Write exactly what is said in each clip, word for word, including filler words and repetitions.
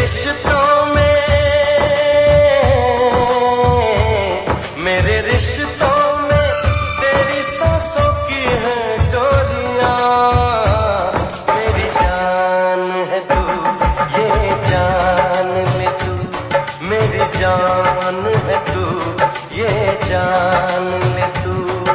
रिश्तों में, मेरे रिश्तों में तेरी सांसों की है डोरियां। मेरी जान है तू, ये जान ले तू, मेरी जान है तू, ये जान ले तू।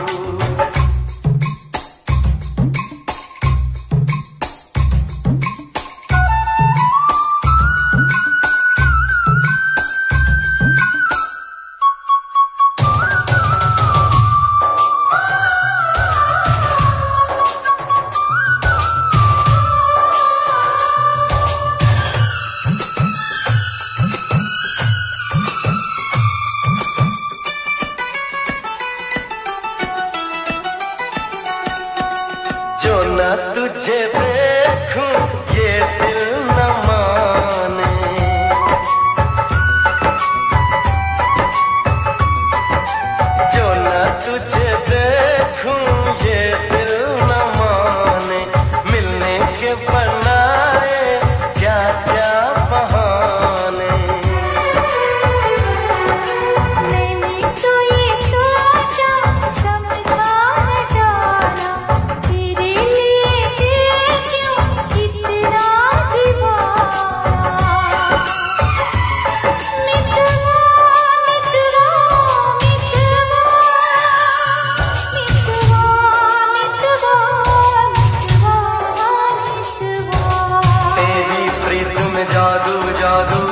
जो ना तुझे देखूं ये दिल न माने, जो ना तुझे देखूं ये दिल न माने। मिलने के बनाए क्या क्या बहाने। मैंने तो ये सोचा समझा न जाना, तेरे लिए क्यों इतना दीवाना। मितवा मितवा मितवा मितवा मितवा मितवा। तेरी प्रीत में जादू जादू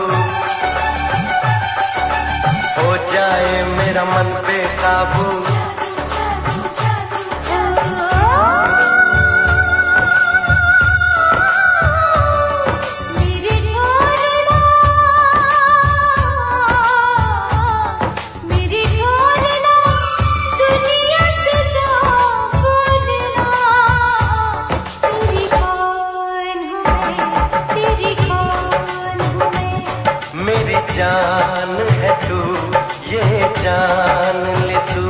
हो जाए मेरा मन बेकाबू। मेरे ढोलना मेरे ढोलना दुनिया से जा बोलना। तेरी कौन हूँ मैं, तेरी कौन हूँ मैं। मेरी जान है तू, ये जान ले तू।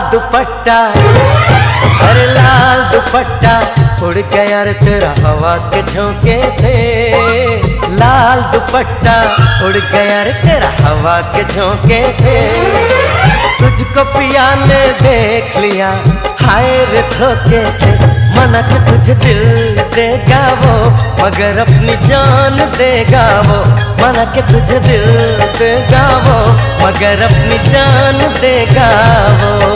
दुपट्टा, अरे लाल दुपट्टा उड़ गया रे तेरा हवा के झोंके से। लाल दुपट्टा उड़ गया रे तेरा हवा के झोंके से। तुझको पिया ने देख लिया हाय रे धोखे से। मना के तुझे दिल देगा वो मगर अपनी जान देगा वो। मना के तुझे दिल देगा वो मगर अपनी जान देगा वो।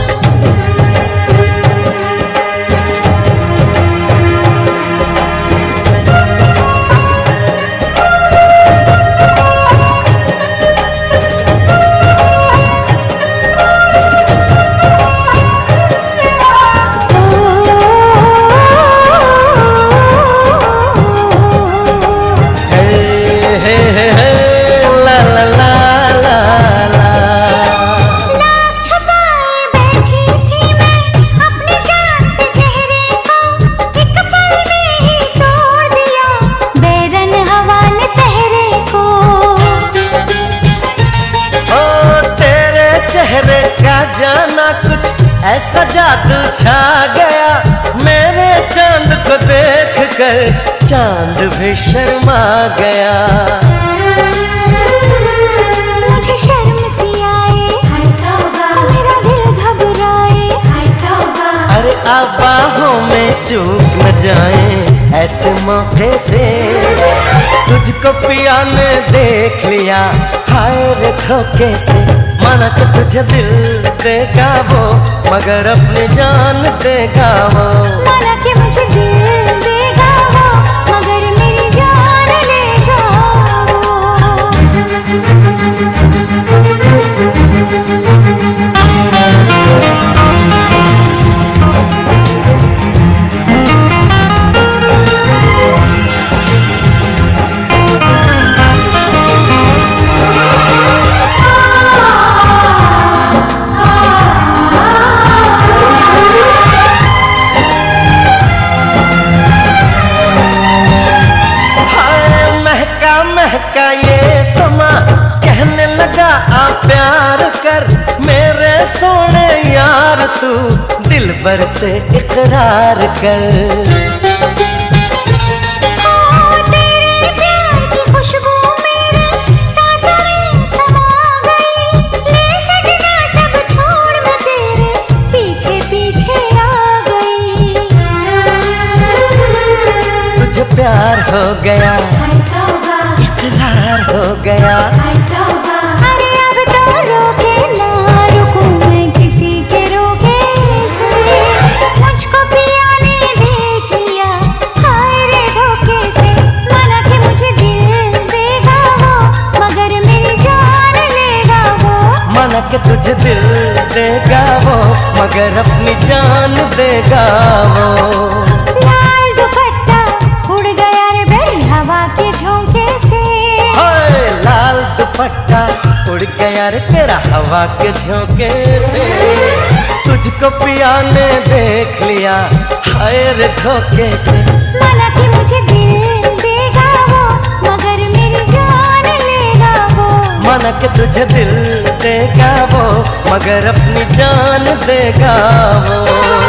ऐसा जादू छा गया मेरे चांद को देख कर चांद भी शर्मा गया। मुझे शर्म सी आए हाय तौबा, मेरा दिल घबराए हाय तौबा। अरे अब बाहों में चूक न जाए ऐसे मौके से। तुझको पिया ने देख लिया हाय रे धोखे से। माना कि तुझे दिल देगा वो मगर अपनी जान देगा वो। माना कि मुझे दिल देगा वो मगर मेरी जान लेगा का ये समा कहने लगा आ प्यार कर मेरे सोने यार तू दिल भर से इकरार कर। ओ तेरे प्यार की खुशबू मेरे सांसों में समा गई। ले सजना सब छोड़ मैं तेरे पीछे पीछे आ गई। तुझे प्यार हो गया इकरार हो गया। अरे अब तो रोके ना रुकूं मैं किसी के रोके से। मुझको पिया ने देख लिया हाय रे धोखे से। माना कि मुझे दिल देगा वो मगर मेरी जान लेगा वो। माना कि तुझे दिल देगा वो मगर अपनी जान देगा वो। लाल दुपट्टा उड़ गया रे मेरी हवा के झोंके से। लाल दुपट्टा उड़ गया रे तेरा हवा के झोंके से। तुझको पिया ने देख लिया हाय रे धोखे से। माना कि मुझे दिल देगा वो मगर मेरी जान लेगा वो। माना कि तुझे दिल देगा वो मगर अपनी जान देगा वो।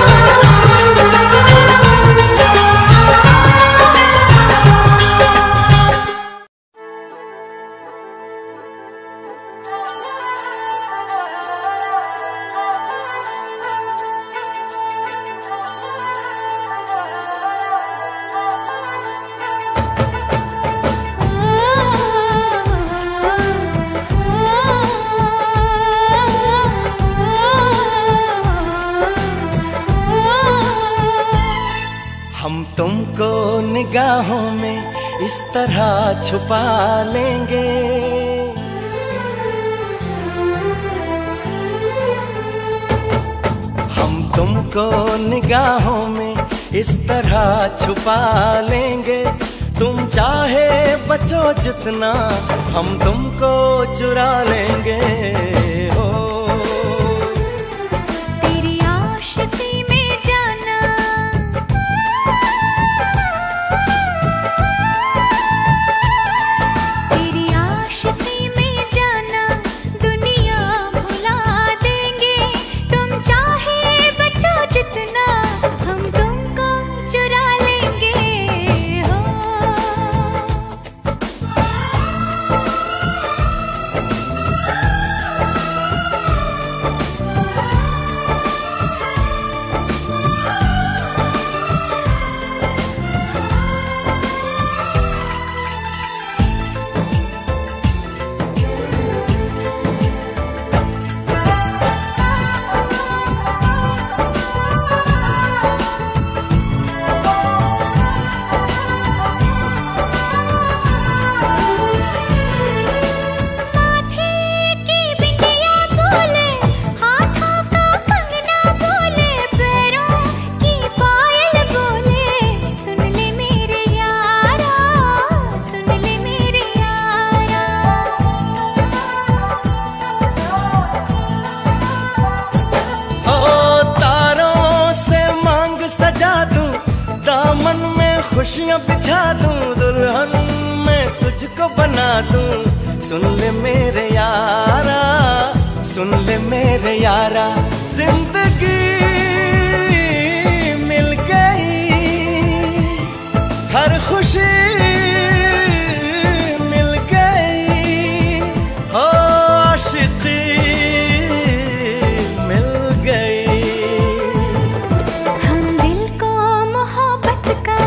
हम तुमको निगाहों में इस तरह छुपा लेंगे। हम तुमको निगाहों में इस तरह छुपा लेंगे। तुम चाहे बचो जितना हम तुमको चुरा लेंगे। हो तेरी आशिकी में जाना तुम खुशियाँ बिछा दूं, दुल्हन मैं तुझको बना दूं। सुन ले मेरे यारा, सुन ले मेरे यारा, जिंदगी मिल गई, हर खुशी मिल गई, हो आशिकी मिल गई। हम दिल को मोहब्बत का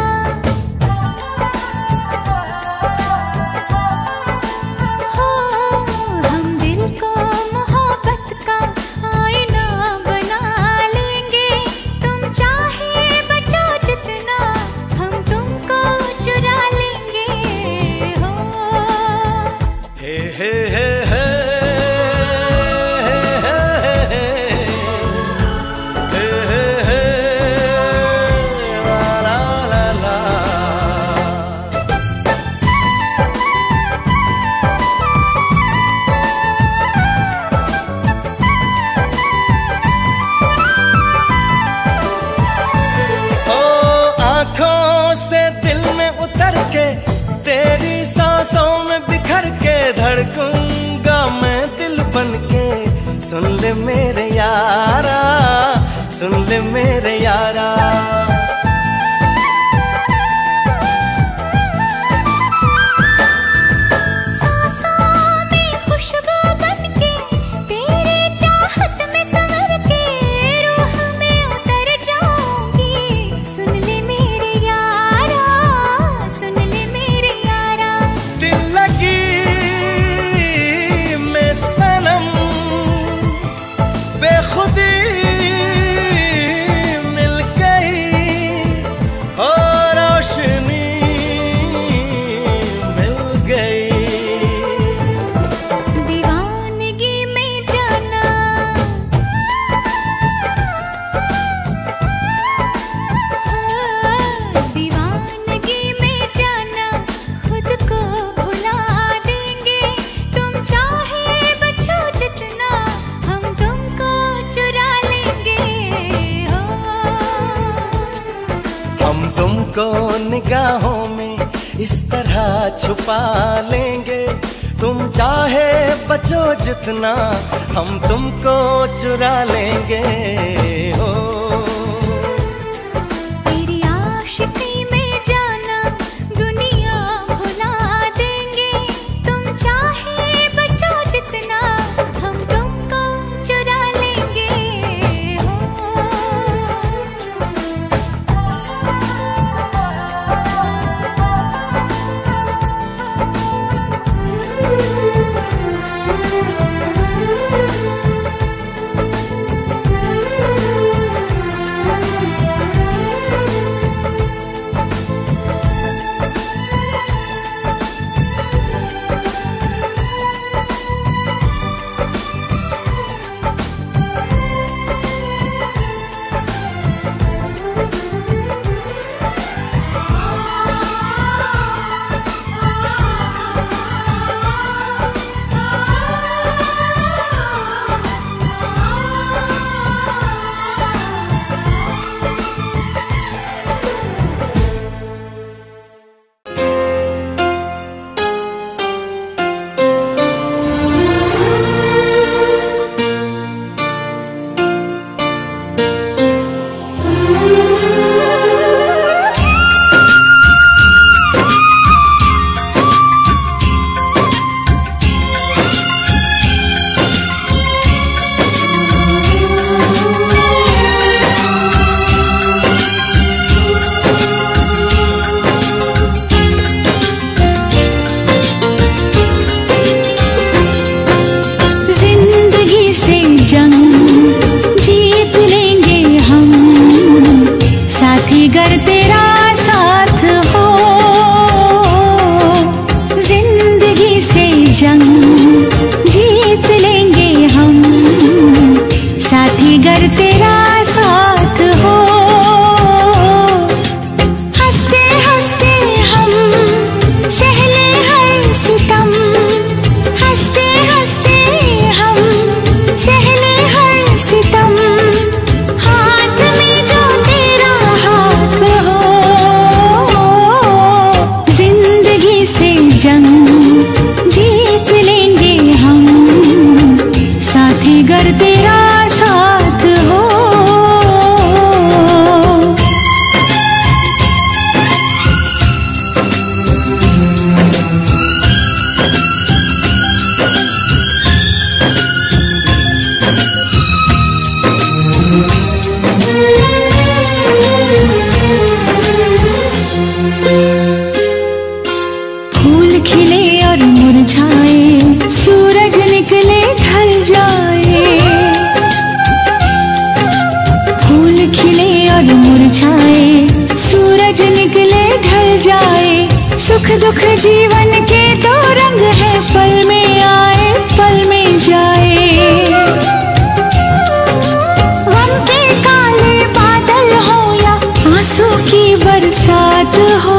हो, हम दिल को मोहब्बत का आईना बना लेंगे। तुम चाहे बचो जितना, हम तुमको चुरा लेंगे हो। हे हे हे हे से दिल में उतर के, तेरी सांसों में बिखर के, धड़कूंगा मैं दिल बन के। सुन ले मेरे यारा, सुन ले मेरे यारा, बेखुदी मिल गई, और रोशनी मिल गई। दीवानगी में जाना, दीवानगी में जाना, खुद को भुला देंगे। तुम चाहे बचो जितना, हम तुमको चुरा लेंगे हो। हम तुमको निगाहों में इस तरह छुपा लेंगे। तुम चाहे बचो जितना, हम तुमको चुरा लेंगे हो। तेरी आशिकी में जाना, दुनिया भुला देंगे। तुम चाहे बचो जितना, हम तुमको चुरा लेंगे हो। जाए। सुख दुख जीवन के दो रंग है, पल में आए पल में जाए। गम के काले बादल हो या आंसू की बरसात हो,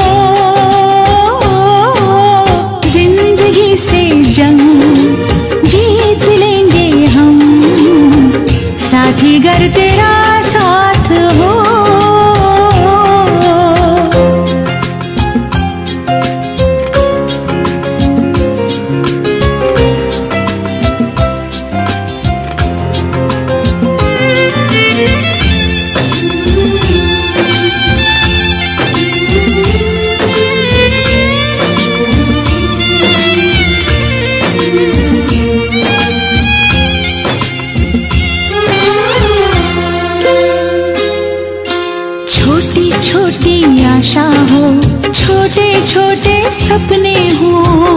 जिंदगी से जंग जीत लेंगे हम, साथी गर तेरा साथ हो। आशा हो, छोटे छोटे सपने हो,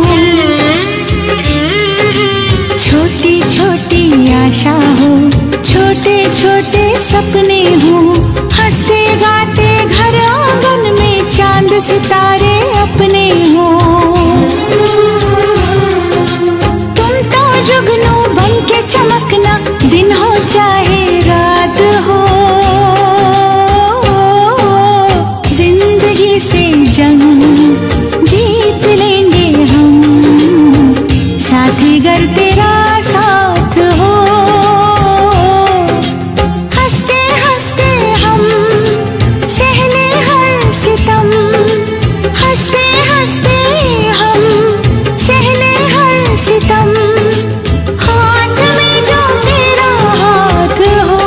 छोटी छोटी आशा हो, छोटे छोटे सपने हो। हंसते गाते घर आंगन में चांद सितारे अपने हो। तुम तो जुगनू बन के चमकना, दिन हो चाहे रात हो, से जंग जीत लेंगे हम, साथी गर तेरा साथ हो। हंसते हंसते हम सह ले हर सितम, हंसते हंसते हम सह ले हर सितम। हाथ में जो तेरा हाथ हो,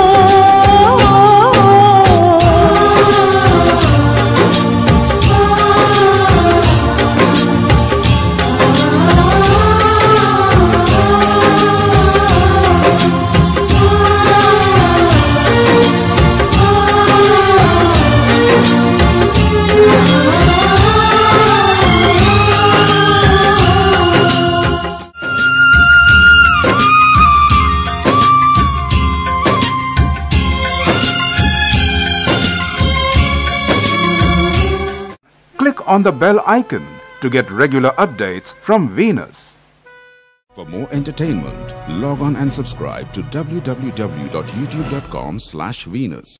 Click on the bell icon to get regular updates from Venus. For more entertainment, log on and subscribe to w w w dot youtube dot com slash Venus.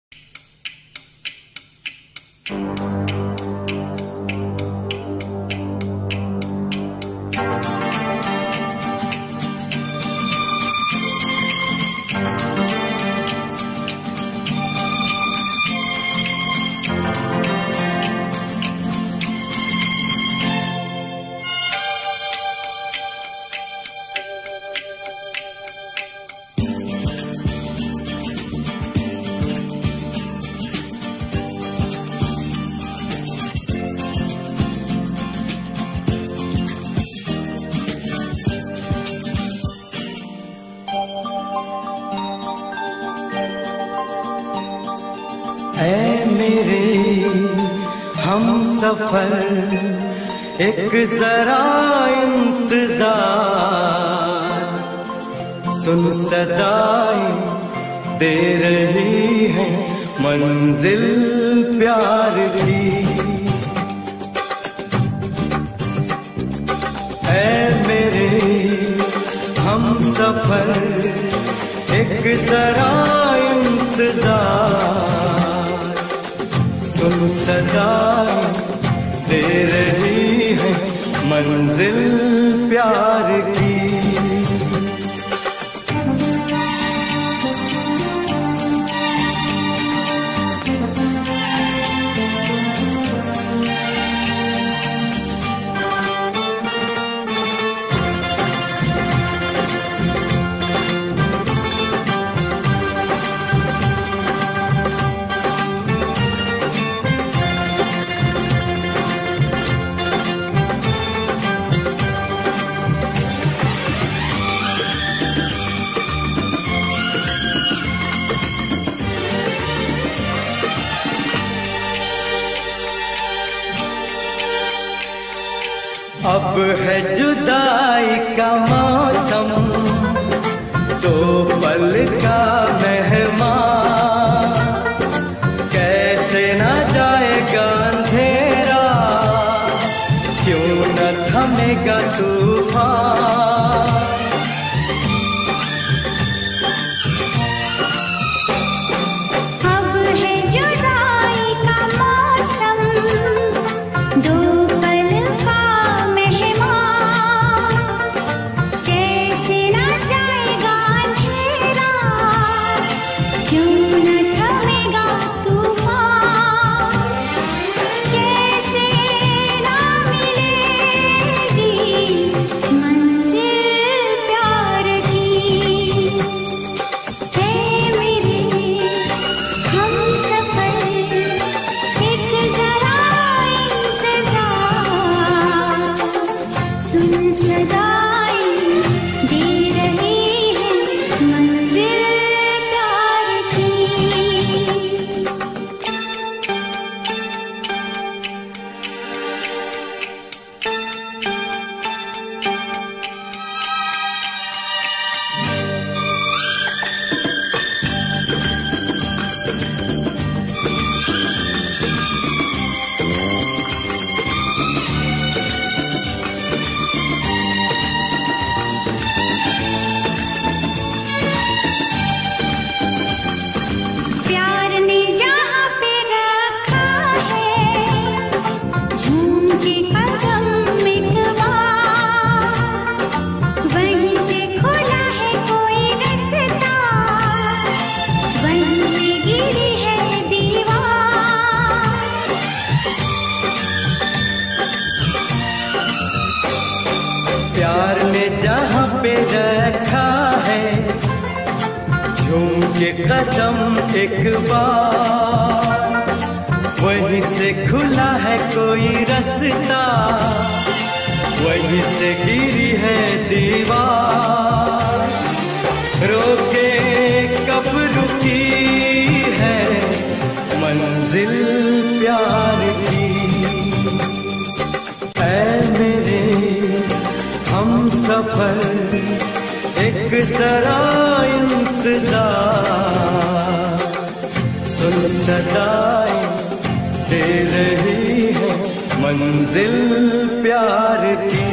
ऐ मेरे हम सफर एक जरा इंतजार, सुन सदाएं दे रही है मंजिल प्यार की। ऐ मेरे हम सफर एक जरा इंतजार, सुन सदाएं दे रही है मंजिल प्यार की। अब है जुदाई का मौसम, दो पल का मेहमान, कैसे ना जाएगा अंधेरा ये कदम एक बार, वहीं से खुला है कोई रास्ता, वहीं से गिरी है दीवार। रोके कब रुकी है मंजिल प्यार की। ऐ मेरे हम सफर एक जरा इंतजार, सुन सदाएं दे रही है मंजिल प्यार की।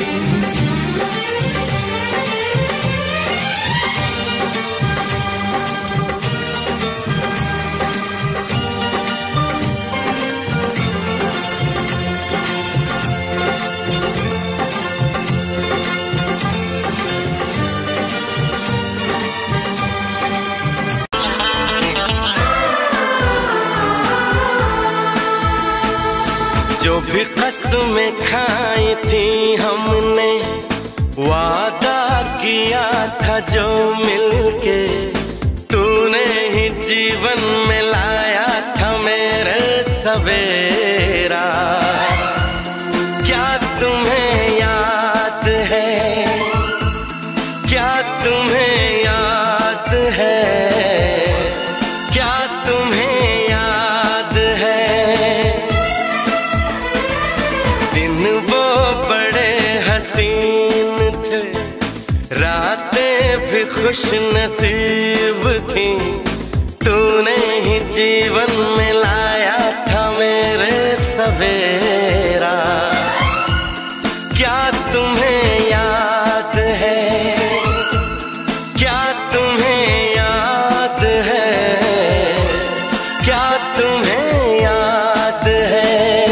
जो भी कसमें खाई थी हमने, वादा किया था जो मिलके, तूने ही जीवन में लाया था मेरे सवेरा। क्या तुम्हें याद है, क्या तुम्हें याद है, क्या तुम्हें याद है, वो बड़े हसीन थे, रातें भी खुश नसीब थी, तूने ही जीवन में लाया था मेरे सवेरा। क्या तुम्हें याद है, क्या तुम्हें याद है, क्या तुम्हें याद है।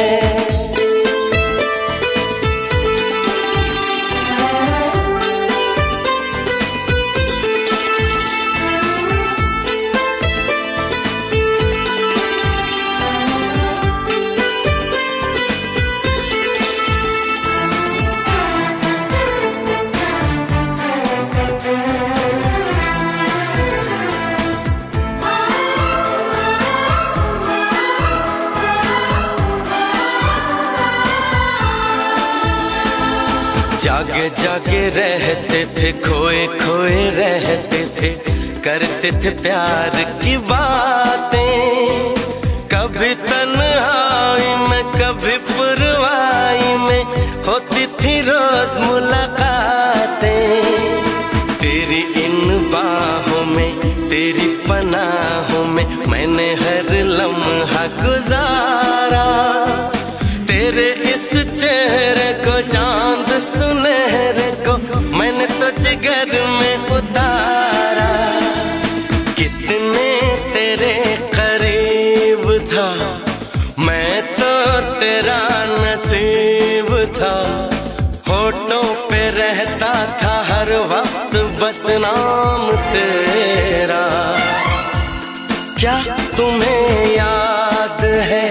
जागे जागे रहते थे, खोए खोए रहते थे, करते थे प्यार की बातें। कभी तन्हाई में कभी पुरवाई में होती थी रोज मुलाकातें। तेरी इन बाहों में, तेरी पनाहों में मैंने हर लम्हा गुजारा। तेरे इस चेहरे को, चांद सुनहरे को मैंने तो जिगर में उतारा। कितने तेरे करीब था, मैं तो तेरा नसीब था। होठों पे रहता था हर वक्त बस नाम तेरा। क्या तुम्हें याद है,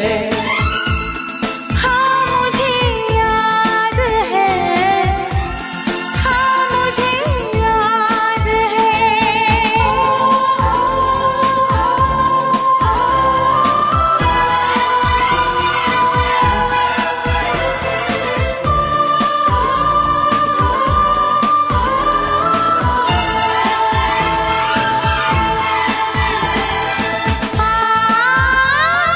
आ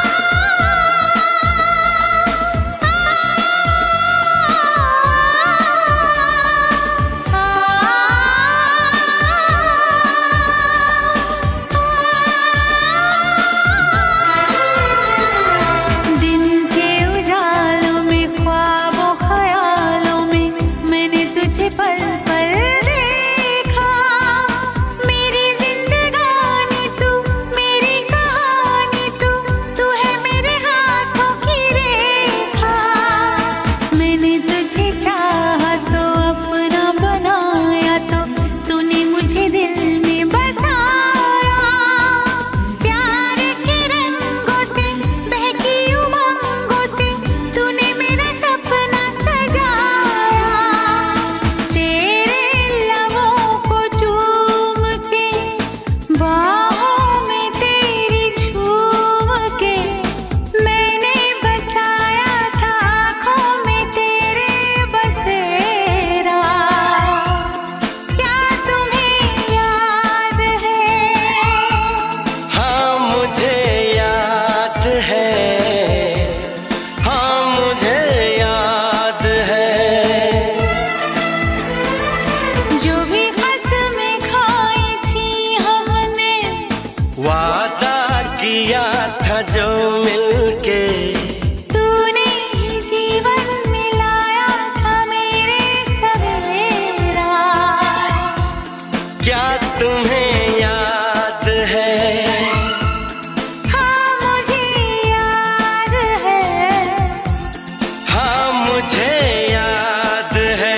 जो भी कसमें खाई थी हमने, वादा किया था जो मिलके, तूने ही जीवन मिलाया था मेरे सवेरा। क्या तुम्हें याद है? हाँ मुझे याद है, हाँ मुझे याद है।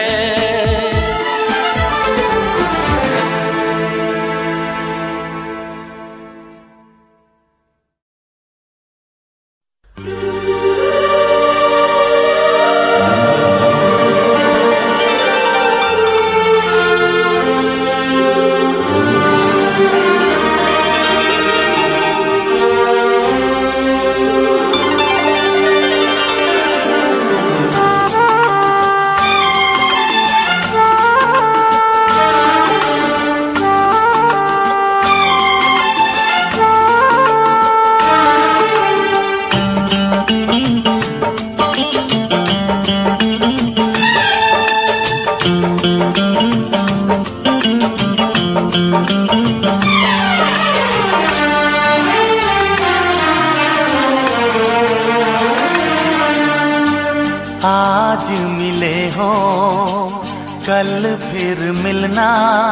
आज मिले हो कल फिर मिलना,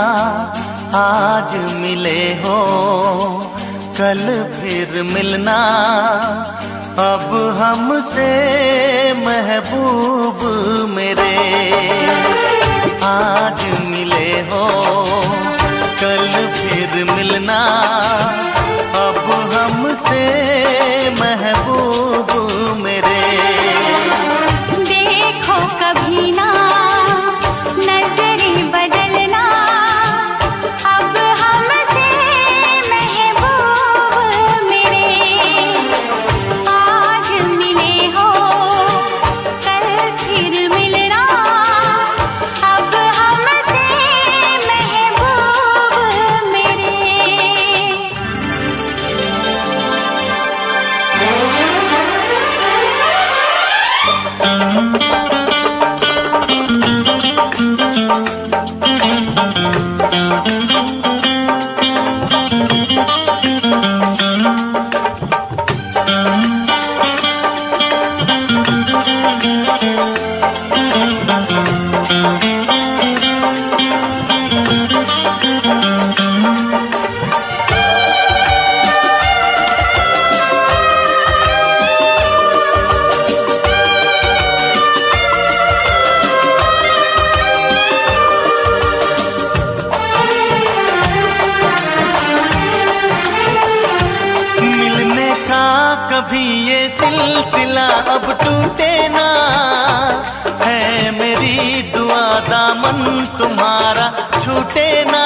आज मिले हो कल फिर मिलना, अब हमसे महबूब मेरे। आज मिले हो कल फिर मिलना, अब हमसे महबूब मेरे। देखो कभी ना नजरें बदलना, अब हमसे महबूब मेरे। आज मिले हो कल फिर मिलना, अब हमसे महबूब मेरे। कभी ये सिलसिला अब टूटे ना, है मेरी दुआ दामन तुम्हारा छूटे ना।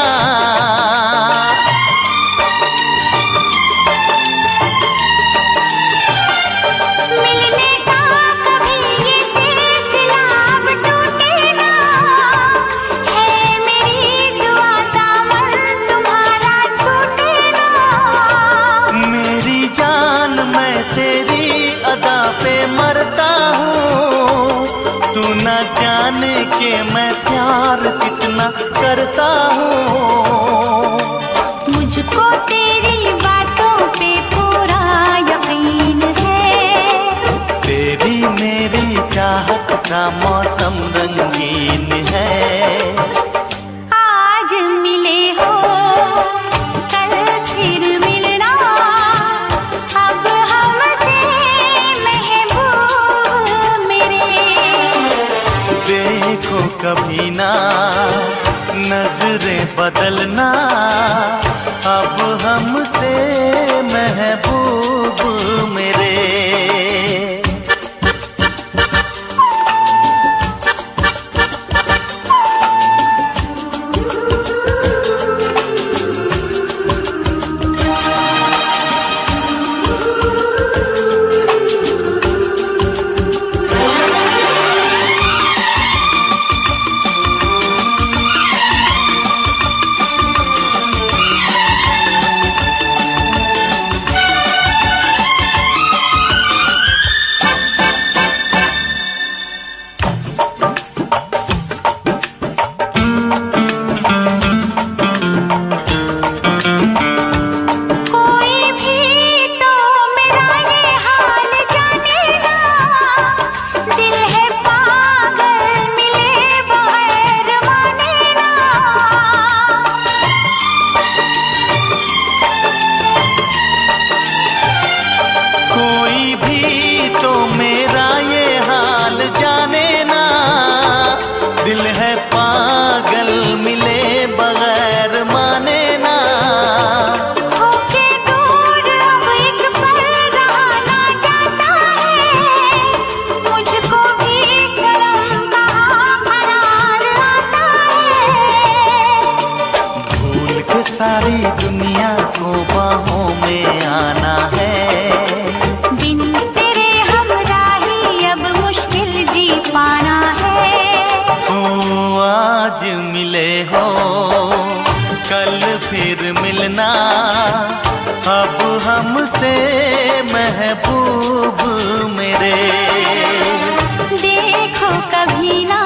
मिलने का कभी ये सिलसिला अब टूटे ना, है मेरी दुआ दामन तुम्हारा छूटे ना। मेरी जान मैं तेरी अदा पे मरता हूँ, तू न जाने के मैं प्यार कितना करता हूँ। मुझको तेरी बातों पे पूरा यकीन है, तेरी मेरी चाहत का मौसम रंगीन है। आज मिले हो कल फिर मिलना, अब हमसे महबूब मेरे। देखो कभी ना नजरें बदलना, अब हमसे महबूब मेरे। मिले हो कल फिर मिलना अब हमसे महबूब मेरे। देखो कभी ना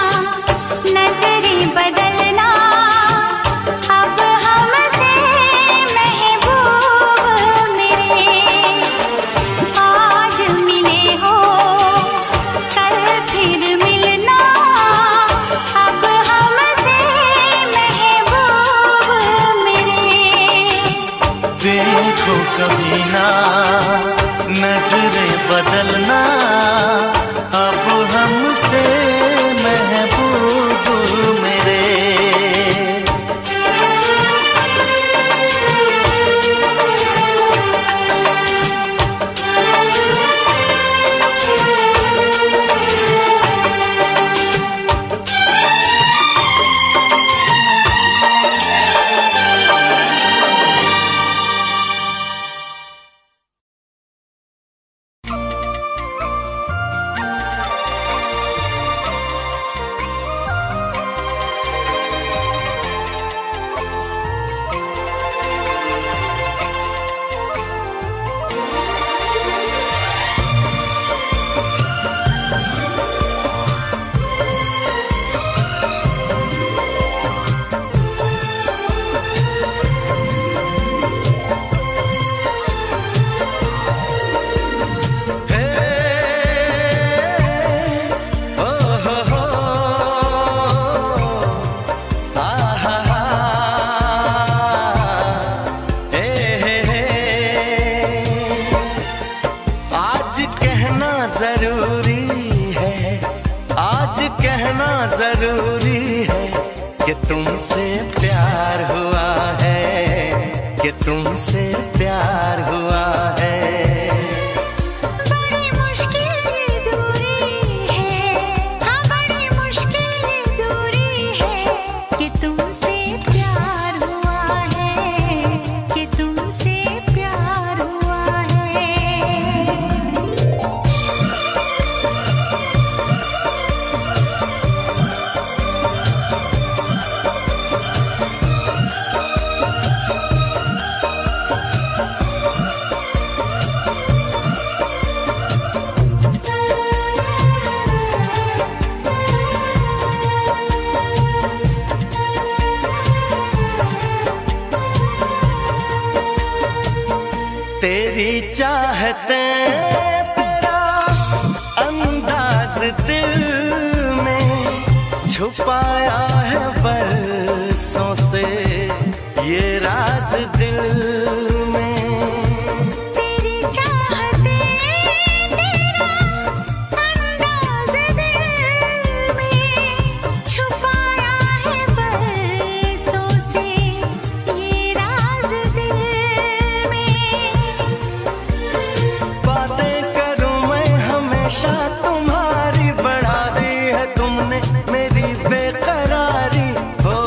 नजरें बदलना अब हमसे महबूब मेरे। आज मिले हो कल फिर मिलना अब हमसे महबूब मेरे। देखो कभी ना नजरें बदलना अब हमसे महबूब मेरे। जरूरी है कि तुमसे प्यार हुआ है, कि तुमसे प्यार हुआ है। बड़ी मुश्किल दूरी है, हाँ बड़ी मुश्किल दूरी है कि तुमसे प्यार हुआ है, कि तुमसे प्यार हुआ है। तेरी चाहते तेरा अंदाज दिल में छुपाया है बरसों से ये राज दिल में। तेरी चाहते तेरा अंदाज दिल में छुपाया है बरसों से ये राज दिल में। बातें करूं मैं हमेशा तुम्हारी, बढ़ा दी है तुमने मेरी बेकरारी। हो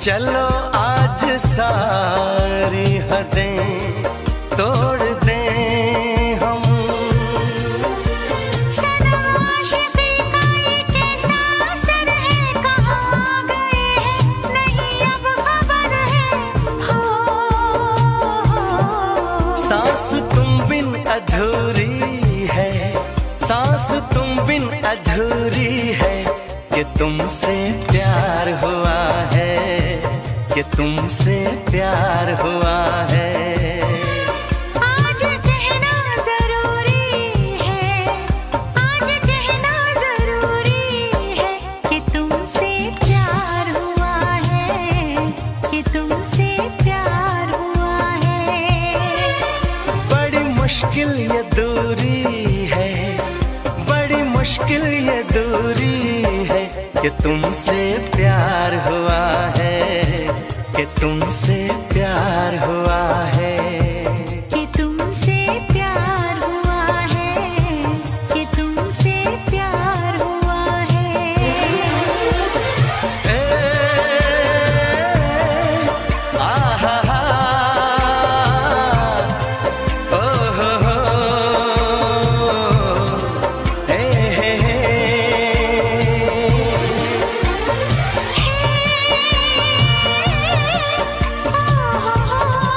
चलो आज सारी हदें तोड़ दें हम। सनम आशिक़ी का ये कैसा असर है, कहाँ गए हैं नहीं अब खबर है। हो, सांस तुम बिन अधूरी है, सांस तुम बिन अधूरी है, कि तुमसे प्यार हुआ है, कि तुमसे प्यार हुआ है। आज कहना जरूरी है, आज कहना जरूरी है, कि तुमसे प्यार हुआ है, कि तुमसे प्यार हुआ है। बड़ी मुश्किल ये दूरी है, बड़ी मुश्किल ये दूरी है, कि तुमसे प्यार हुआ है, कि तुमसे प्यार हुआ है। कि तुमसे प्यार हुआ है, कि तुमसे प्यार हुआ है। ए, आहा हा, ओ हो हो, ए हे हे। Oh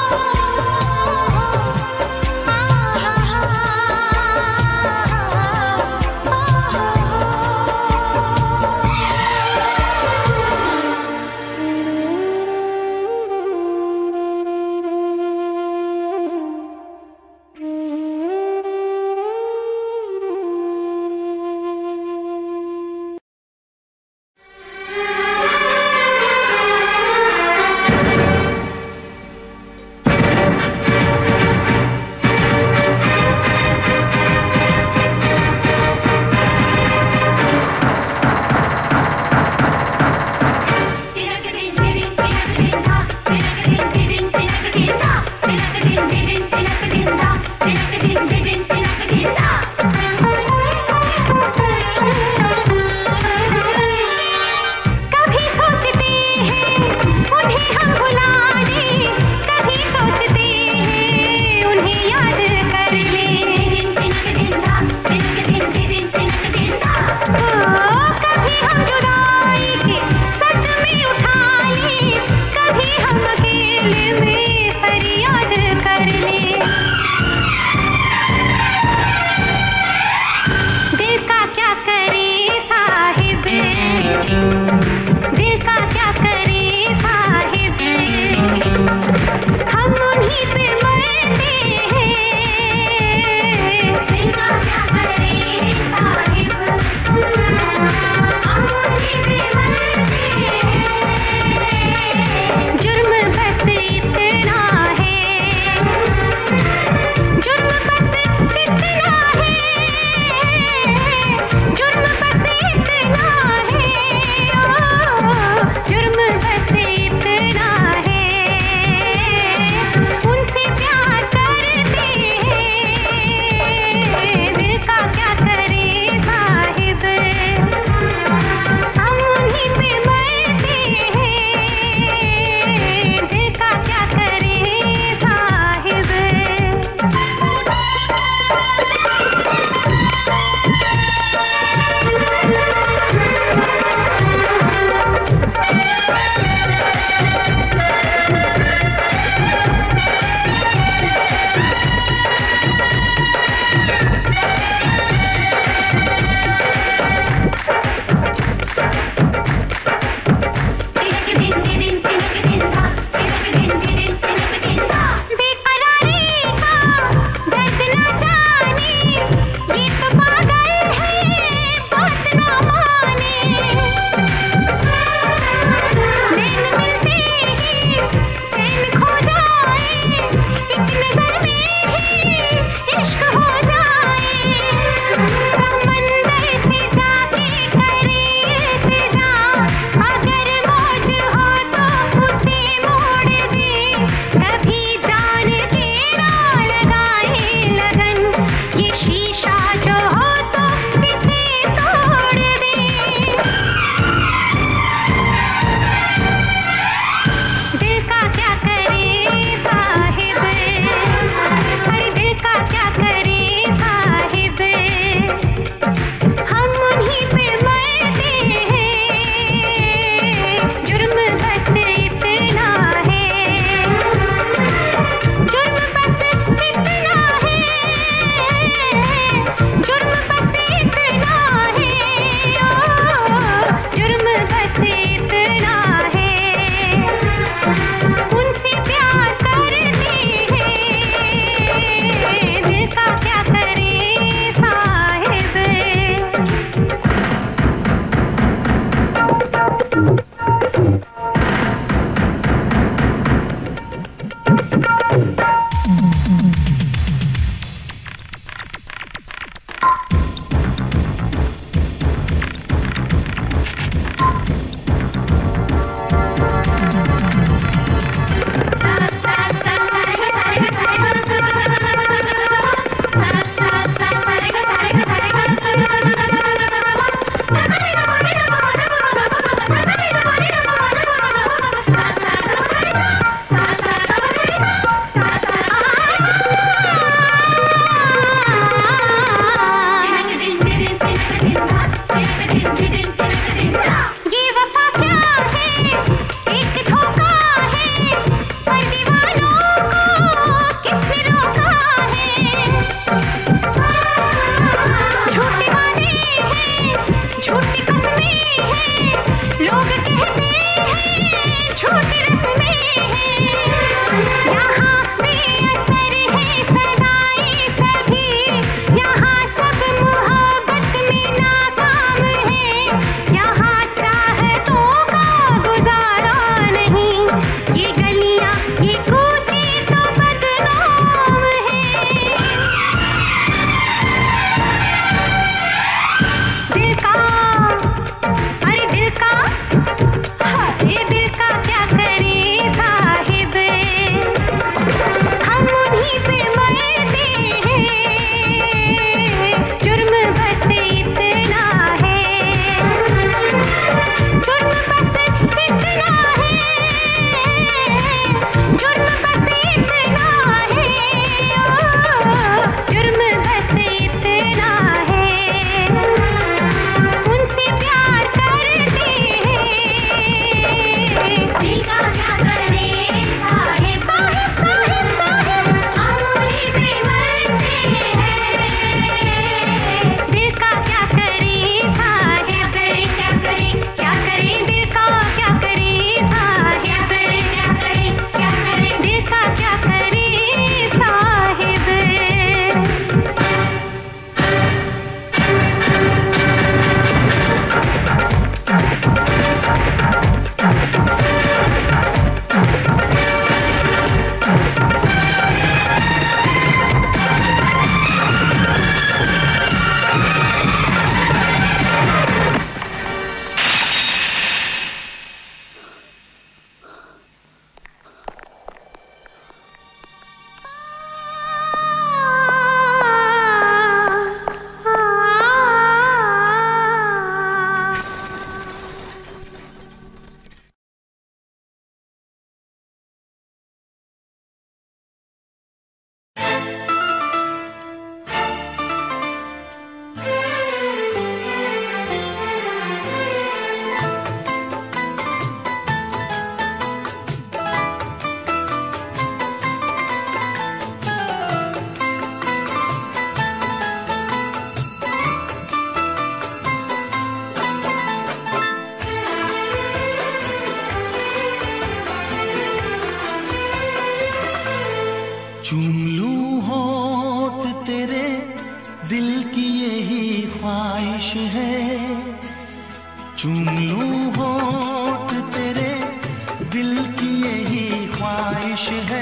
चूम लूं होठ तेरे, दिल की यही ख्वाहिश है।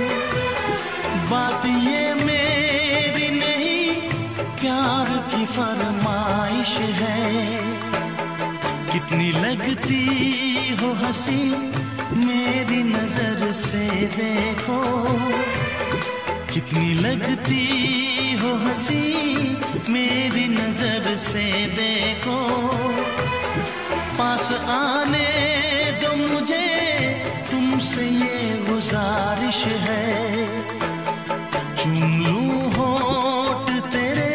बात ये मेरी नहीं, प्यार की फरमाइश है। कितनी लगती हो हंसी मेरी नजर से देखो, कितनी लगती हो हंसी मेरी नजर से देखो। पास आने दो मुझे, तुमसे ये गुजारिश है। चूम लूं होठ तेरे।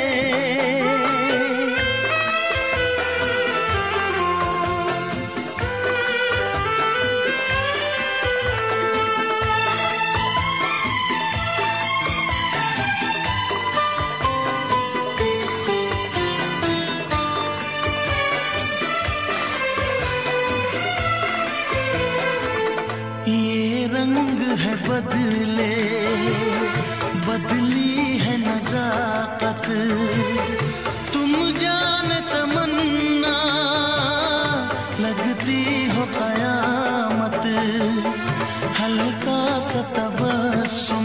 ये रंग है बदले, बदली है नजाकत। तुम जाने तमन्ना, लगती हो कयामत। हल्का सा तबस्सुम,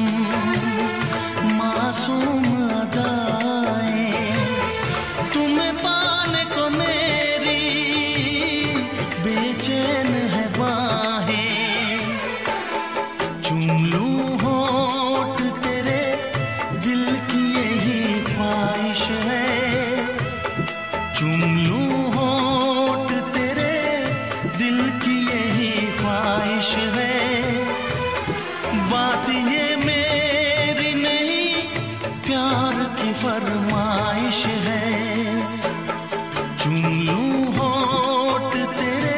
मासूम अदाएं, तुम्हें पाने को मेरी बेचैन है बाहें। चूम लूं होठ तेरे, दिल की यही ख्वाहिश है। चूम लूं होठ तेरे, दिल की यही ख्वाहिश है। बात ये मेरी नहीं, प्यार की फरमाइश है। चूम लूं होठ तेरे।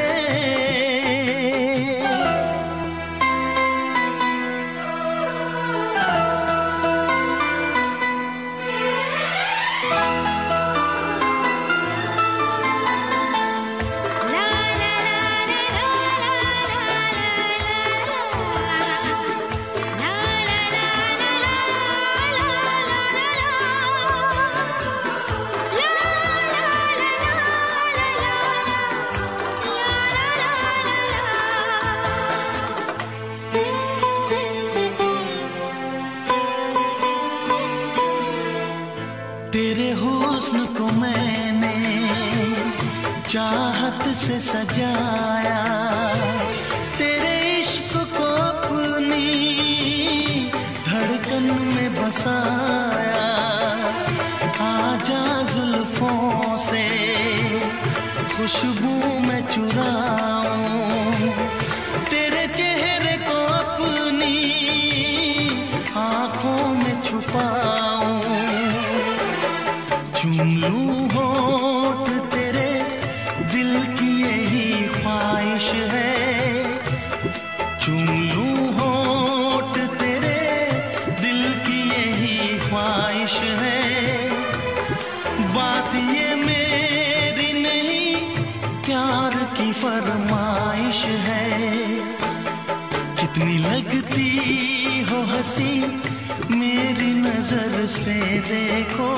तेरे हुस्न को मैंने चाहत से सजाया, तेरे इश्क को अपनी धड़कन में बसाया। आजा जुल्फों से खुशबू में चुराऊं, तेरे चेहरे को अपनी आंखों में छुपाऊं। चूम लूं होठ तेरे, दिल की यही ख्वाहिश है। चूम लूं होठ तेरे, दिल की यही ख्वाहिश है। बात ये मेरी नहीं, प्यार की फरमाइश है। कितनी लगती हो हंसी मेरी नजर से देखो,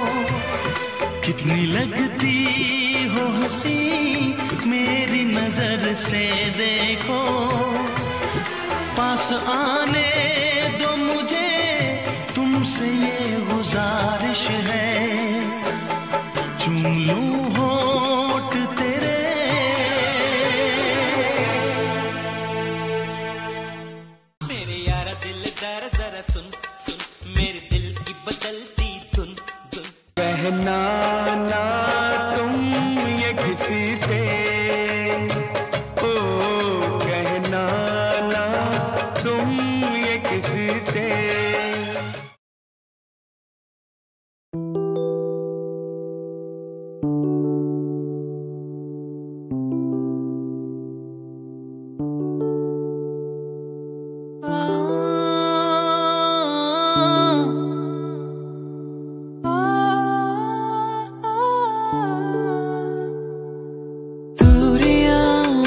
कितनी लगती हो हंसी मेरी नजर से देखो। पास आने दो मुझे, तुमसे ये गुजारिश है। चूम लूं होठ तेरे। मेरे यारा दिलदार जरा सुन सुन, मेरे दिल की बदलती धुन धुन। कहना ना तुम ये किसी से, ओ कहना ना तुम ये किसी से। दूरियां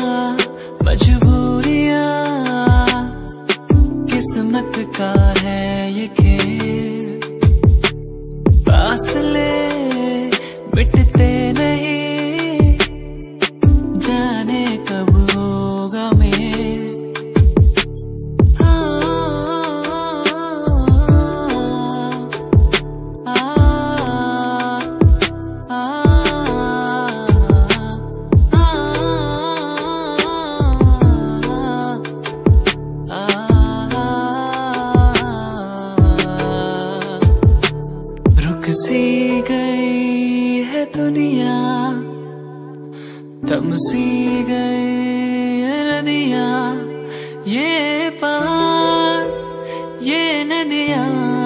थम सी गए ये नदियाँ, ये पहाड़, ये नदियाँ,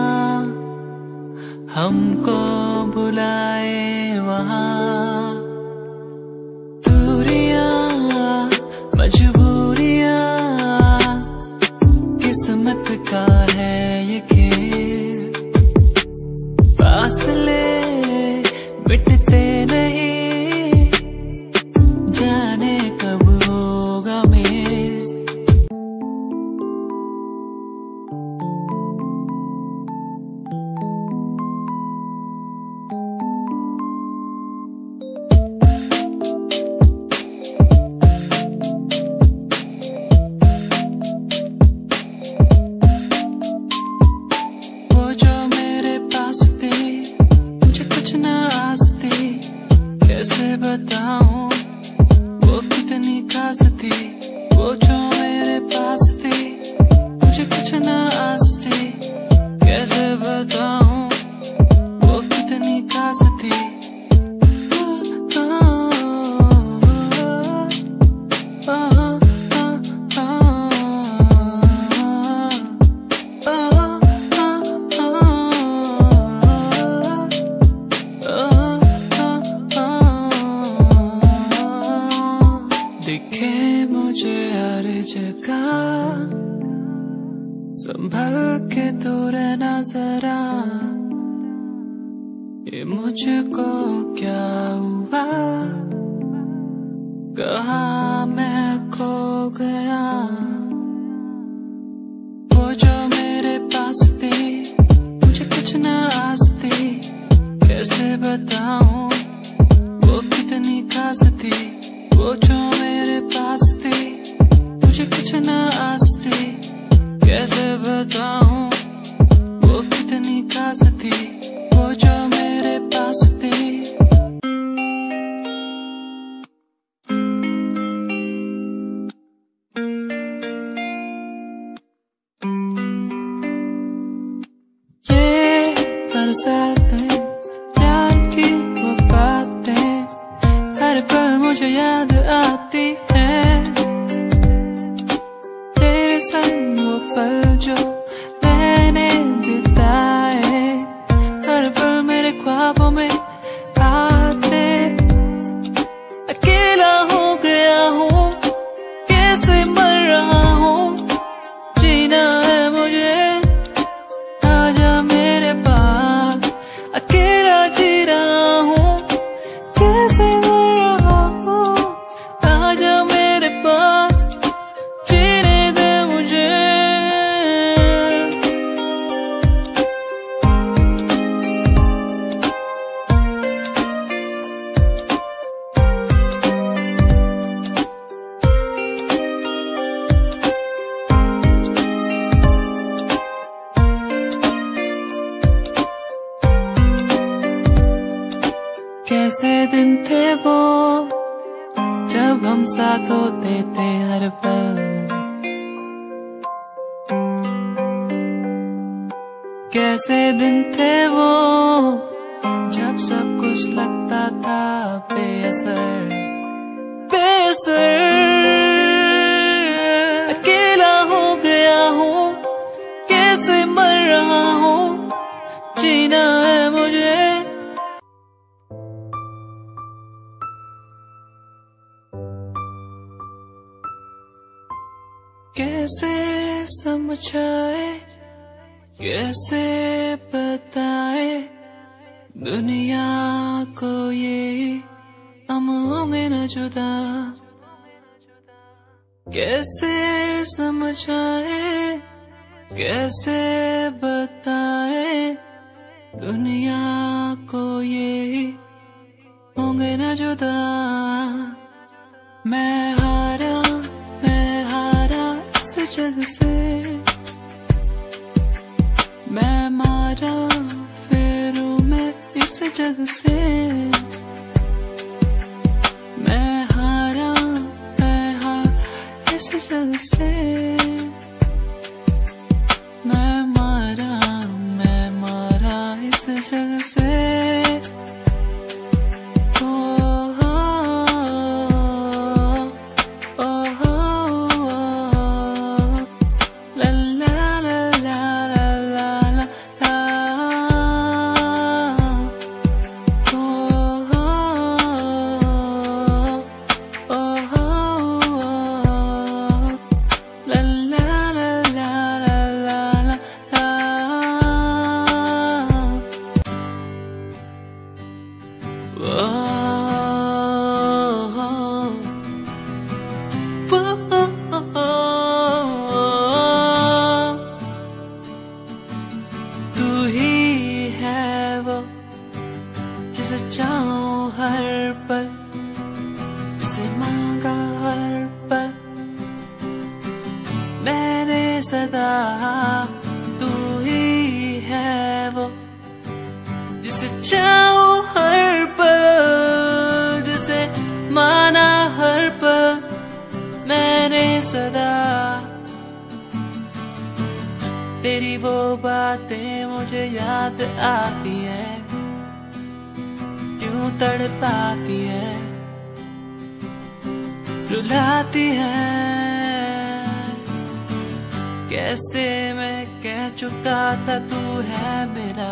हमको बुलाए वहाँ। दूरियाँ, मजबूरियाँ, किस्मत का है ये खेल। फासले मिटते नहीं, जाने कब होगा मेल। वो जो मेरे पास थे, मुझे कुछ ना आस थी, कैसे बताऊं वो कितनी खास थी। वो जो मेरे पास थी, मुझे कुछ ना आस थी, कैसे बताऊं वो कितनी खास थी। दिखे मुझे हर जगह, संभल के तो रहना जरा। ये मुझको क्या हुआ, कहाँ मैं खो गया। वो जो मेरे पास थी, मुझे कुछ ना आस थी, कैसे बताऊं वो कितनी खास थी। वो जो मेरे पास थी, मुझे कुछ ना आस थी, कैसे बताऊं वो कितनी खास थी। वो जो मेरे पास थी। ये बरसातें, प्यार की वो बातें, हर पल मुझे याद आती है। तेरे संग वो पल जो मैंने बिताए, हर पल मेरे ख्वाबों में आते। अकेला हो गया हूँ, कैसे मर रहा हूँ, जीना है मुझे, आजा मेरे पास। अकेला जी रहा हूँ, कैसे मर रहा हूँ, आजा मेरे पास, जीने दे मुझे। कैसे दिन थे वो, जब हम साथ होते थे हर पल। कैसे दिन थे वो, जब सब कुछ लगता था बेअसर बेअसर। अकेला हो गया हूँ, कैसे मर रहा हूँ, जीना है मुझे। कैसे समझाए, कैसे बताए दुनिया को ये, हम होंगे न जुदा। कैसे समझाए, कैसे बताए दुनिया को ये, होंगे न जुदा। मैं हारा, मैं हारा इस जग से, मैं मारा फेरू मैं इस जग से। मैं हारा, मैं हार इस जग से, मैं मारा, मैं मारा इस जग से। ओ, ओ, ओ, सदा तू ही है वो, जिसे चाहो हर पल, जिसे माना हर पल मैंने सदा। तेरी वो बातें मुझे याद आती है, क्यों तड़पाती है, रुलाती है। कैसे मैं कह चुका था तू है मेरा,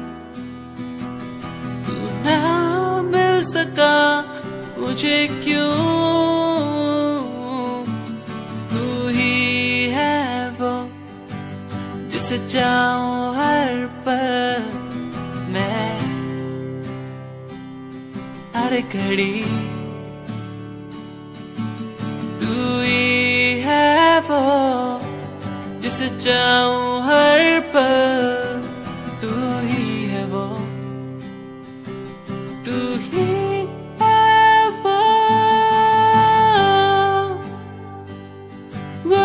तू ना मिल सका मुझे क्यों। तू ही है वो, जिसे चाहूं हर पल मैं, हर घड़ी। तू ही है वो, जिसे चाहूं हर पल, तू ही है वो, तू ही है वो, वो।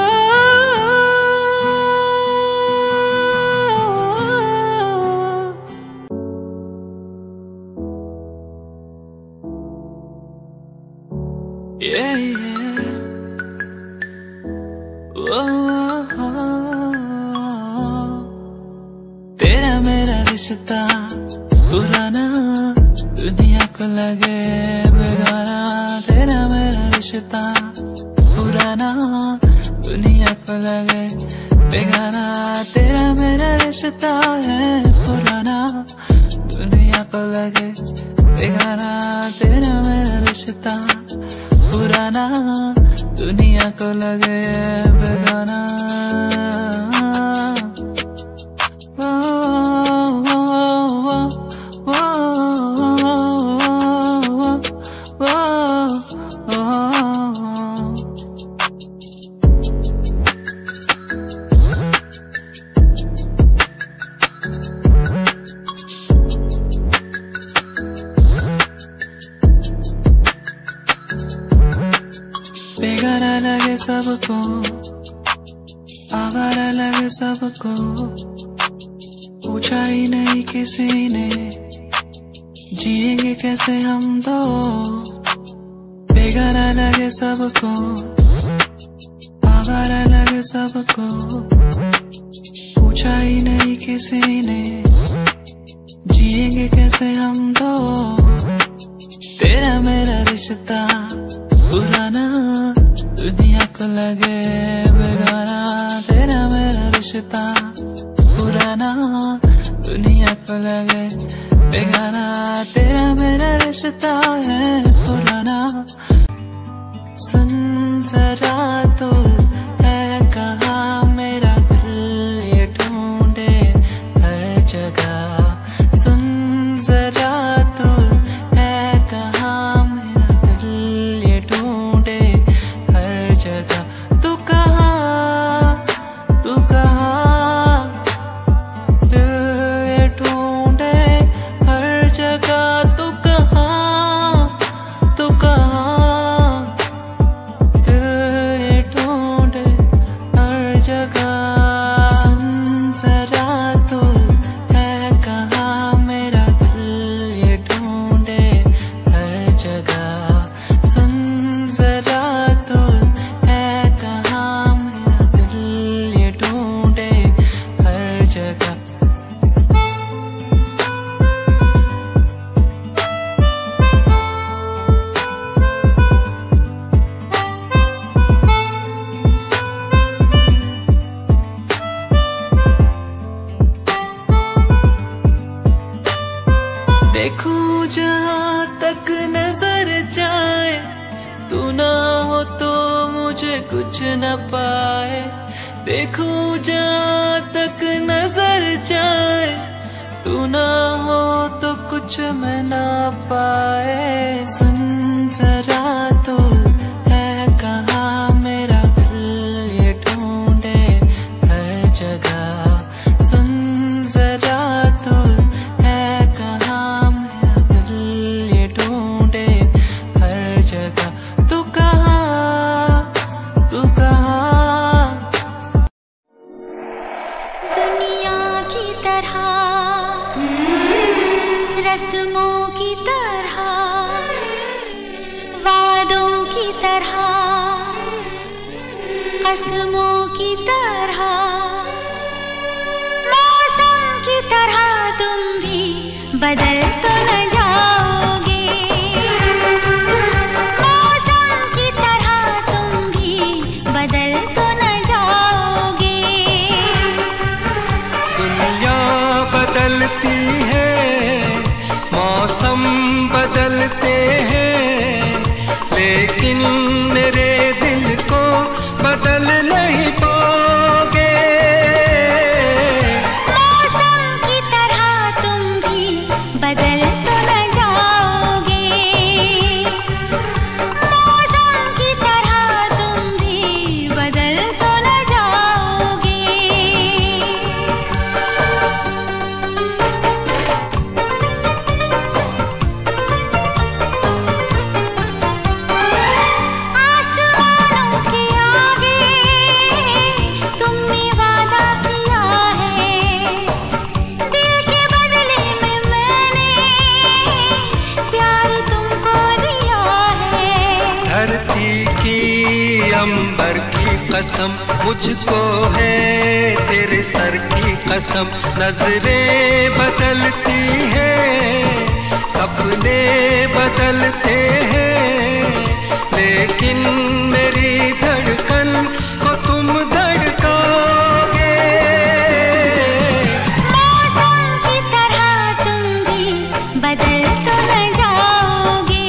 Yeah, yeah. Oh, तेरा मेरा रिश्ता पुराना, दुनिया को लगे बेगाना। तेरा मेरा रिश्ता पुराना, दुनिया को लगे बेगाना। तेरा मेरा रिश्ता है पुराना, दुनिया को लगे बेगाना। तेरा मेरा रिश्ता पुराना, दुनिया को लगे बेगाना। बेगाना लगे सबको, आवारा लगे सबको, पूछा ही नहीं किसी ने जिएंगे कैसे हम दो। बेगाना लगे सबको, आवारा लगे सबको, पूछा ही नहीं किसी ने जिएंगे कैसे हम दो। तेरा मेरा रिश्ता पुराना, दुनिया को लगे बेगाना। तेरा मेरा रिश्ता पुराना, दुनिया को लगे बेगाना। तेरा मेरा रिश्ता है पुराना। सुन जरा तो है कहाँ मेरा दिल ये ढूंढे हर जगह। सुन जरा तो है कहाँ मेरा दिल ये ढूंढे हर जगह। तू कहाँ, तू कहाँ, दिल ये ढूंढे हर जगह। तू कहाँ, तू कहाँ, दिल ये ढूंढे हर जगह। सुन जरा तो है कहाँ मेरा दिल ये ढूंढे हर जगह। सुन जरा तो है कहाँ मेरा दिल ये ढूंढे हर जगह। देखूं जहाँ तक नजर जाए, तू ना हो तो मुझे कुछ न पाए। देखूं जहाँ तक नजर जाए, तू ना हो तो कुछ मैं ना पाए। सुन जरा तो है कहाँ मेरा दिल ये ढूंढे हर जगह। सुन जरा तो है कहाँ मेरा दिल ये ढूंढे हर जगह। तू कहाँ, तू कहाँ। तरह, कसमों की तरह, मौसम की तरह तुम भी बदल तो न जाओगे। मौसम की तरह तुम भी बदल तो न जाओगे। दुनिया बदलती है, मौसम बदलते हैं, लेकिन मेरे दिल को बदल नहीं पाओगे। मौसम की तरह तुम भी बदल तो न जाओगे। मौसम की तरह तुम भी बदल तो न जाओगे। आसमानों के आगे तुमने वादा किया है, दिल के बदले में मैंने प्यार तुमको दिया है। धरती की अंबर की कसम मुझको है, तेरे सर की कसम। नजरें बदलती हैं, सपने बदलते हैं, लेकिन मेरी धड़कन को तुम धड़काओगे। मौसम की तरह तुम भी बदल तो न जाओगे।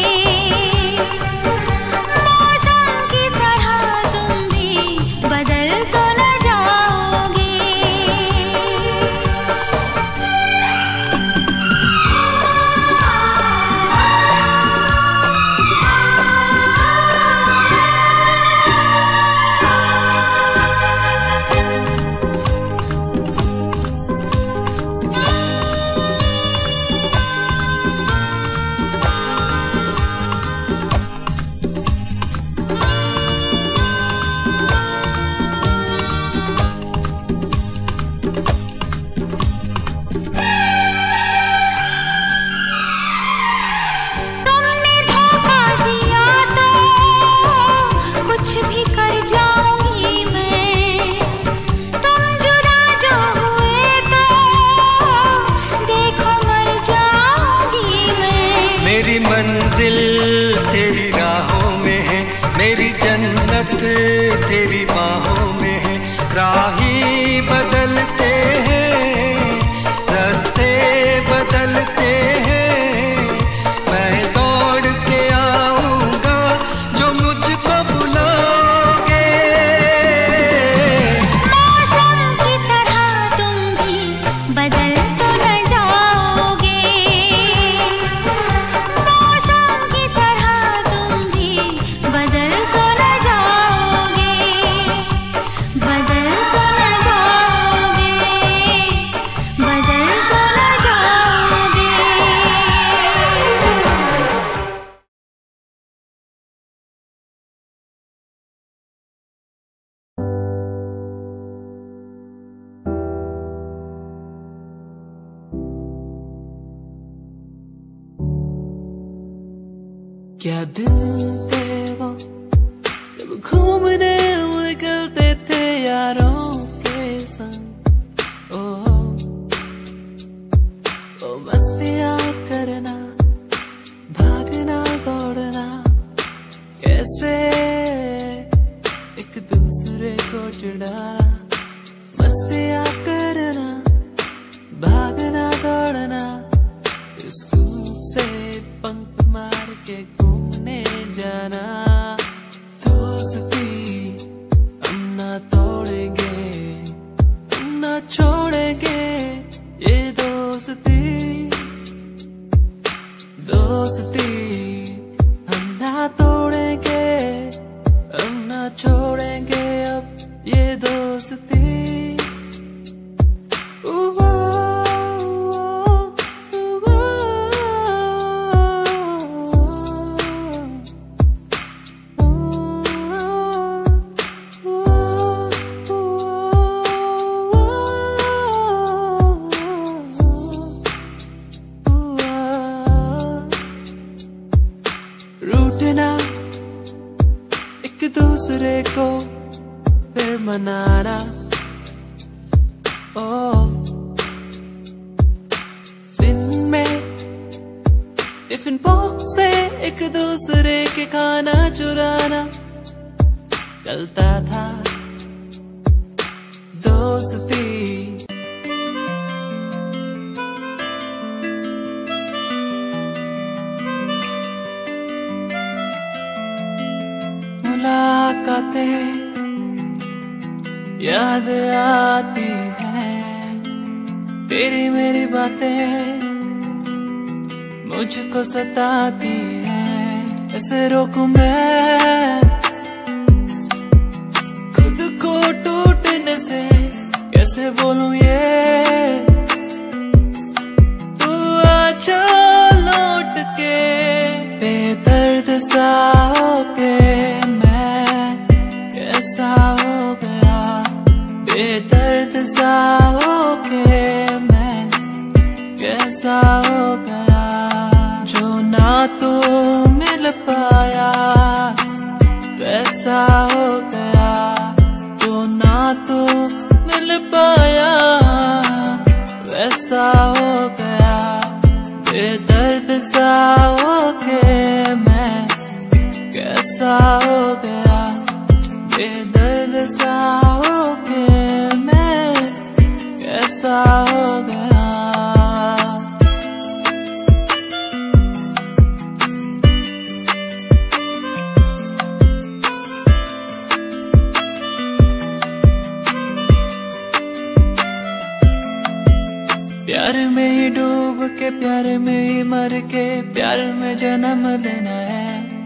मौसम की तरह तुम भी बदल तो न जाओगे। तुमने धोखा दिया तो कुछ भी कर जाऊंगी मैं। तुम जुदा जो हुए तो देखो मर जाऊंगी मैं। मेरी मंजिल तेरी राहों में है, मेरी जन्नत तेरी बाहों में है। राही बदलते हैं, रास्ते बदलते हैं, मैं दौड़ के आऊंगा जो मुझको बुलाओगे। मौसम की तरह तुम भी बदल तो न जाओगे। मौसम की तरह तुम भी बदल तो न जाओगे। बदल तो न जाओगे। बदल तो न जाओगे। क्या दिन थे वो जब घूमने निकलते थे यारों के संग। ओ, ओ मस्तियाँ करना, भागना दौड़ना, कैसे एक दूसरे को चिढ़ाना। मस्तियाँ करना, भागना दौड़ना, स्कूल से पंख मार के घूमने जाना। दोस्ती हम ना तोड़ेंगे, हम ना छोड़ेंगे ये दोस्ती। दोस्ती हम ना तोड़ेंगे, को फिर मनाना। ओ दिन में टिफिन बॉक्स से एक दूसरे के खाना चुराना चलता था दोस्ती। मुलाकातें याद आती हैं, तेरी मेरी बातें मुझको सताती हैं। ऐसे रोकूं मैं खुद को टूटने से, कैसे बोलूं ये तू आजा लौट के। बेदर्द सा होके मैं कैसा हो गया, बेदर्द सा होके मैं कैसा हो गया। जो ना तो मिल पाया वैसा हो गया, जो ना तो मिल पाया वैसा हो गया। बेदर्द सा होके मैं कैसा हो गया, बेदर्द सा होके मैं कैसा हो गया। प्यार में ही डूब के, प्यार में ही मर के, प्यार में जन्म लेना है।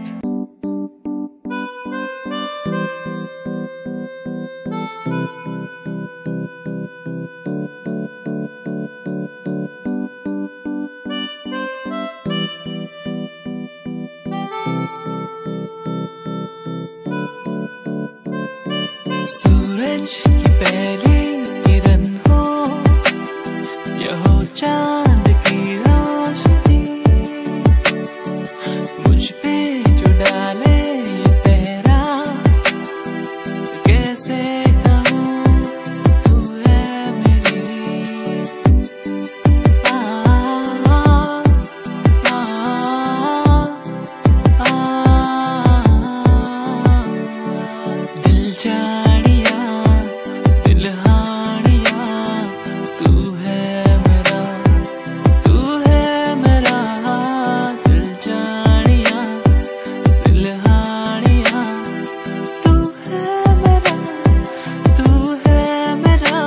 सूरज की पहली किरण हो या हो चांद की रोशनी, मुझ पे जो डाले ये पहरा, कैसे कहूँ तू है मेरी। आ, आ, आ, आ, दिल जानिया दिल हानिया तू है मेरा, तू है मेरा। दिल जानिया दिल हानिया तू है मेरा, तू है मेरा।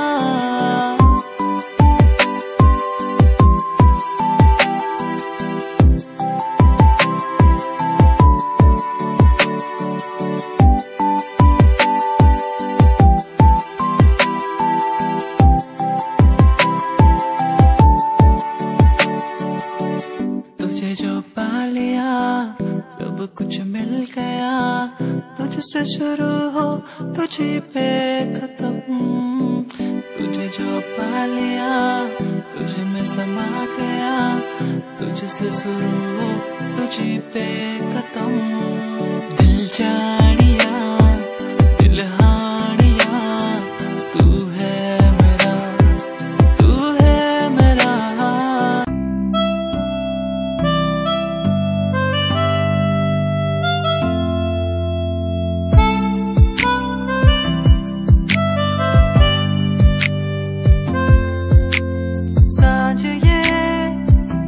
तुझे जो पा लिया सब कुछ मिल गया, तुझसे शुरू हो तुझी पे खत्म। तुझे जो पा लिया तुझ में समा गया, तुझसे शुरू हो तुझी पे खत्म। दिल जानिया दिल हानिया तू है मेरा, तू है मेरा। सांझ ये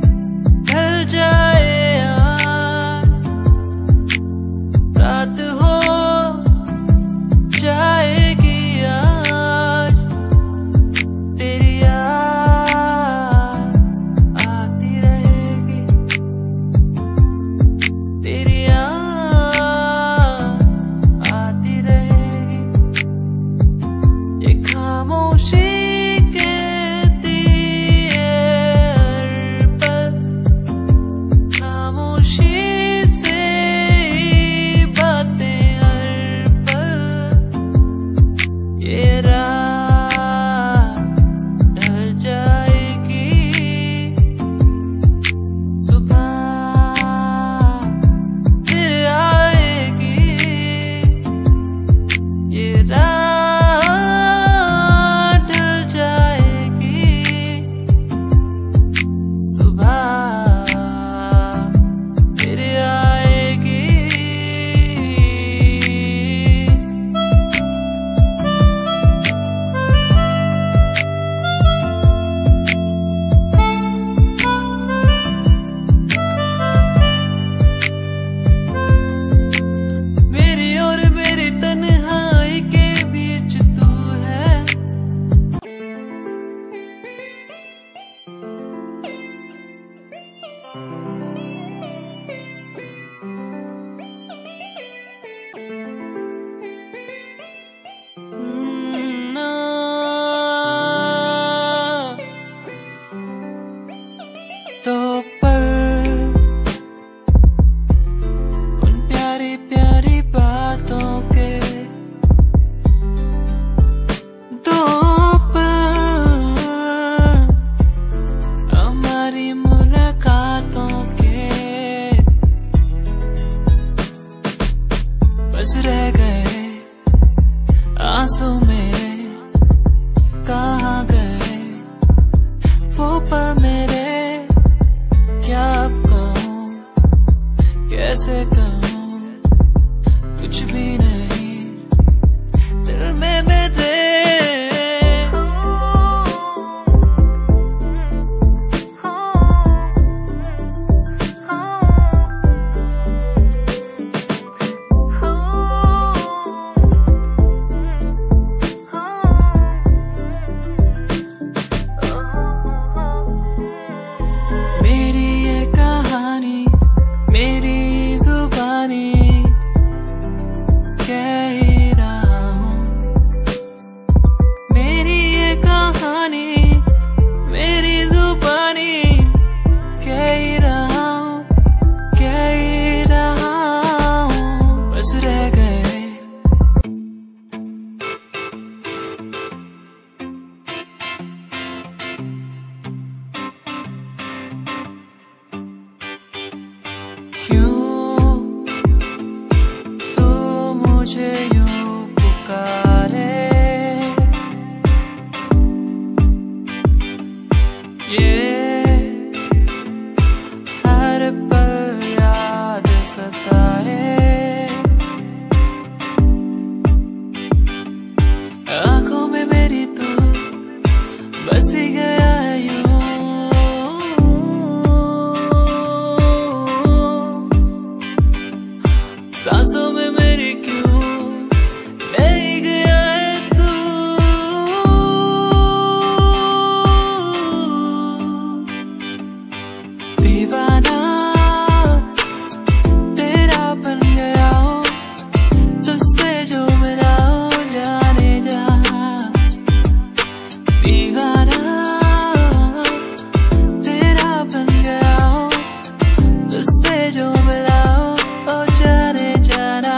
ढल जाए यार, रात हो मुलाकातों के दो पल, हमारी मुलाकातों के बस रह गए आंसू मेरे, कहाँ गए वो पल मेरे, क्या अब कहूँ कैसे कहूँ, कुछ भी नहीं दिल में मेरे। मेरी ये कहानी मेरी जुबानी कह ही रहा हूँ, मेरी ये कहानी मेरी जुबानी कह ही रहा हूँ, कह ही रहा हूँ, बस रह गए क्यों तू मुझे यूं पुकारे, ये हर पल याद सताए, आंखों में मेरी तू बस ही गया है यूं, सांसों में मेरी क्यों नहीं गया है तू, दीवाना तेरा बन गया हूँ, तुझसे जो मिला हूँ जाने जा, दीवाना तेरा बन गया हूँ, तुझसे जो मिला हूँ ओ जाने जाना।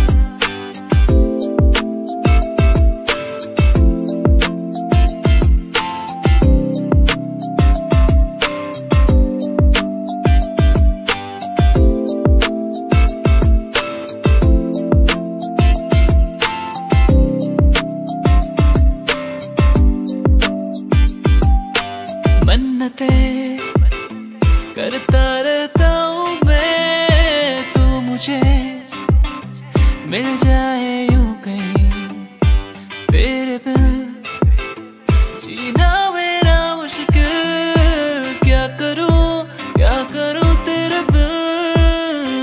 मन्नतें करता रहता हूँ मैं, तू मुझे मिल जाए यूं कहीं, तेरे बिन जीना मेरा मुश्किल, क्या करूँ क्या करूँ तेरे बिन।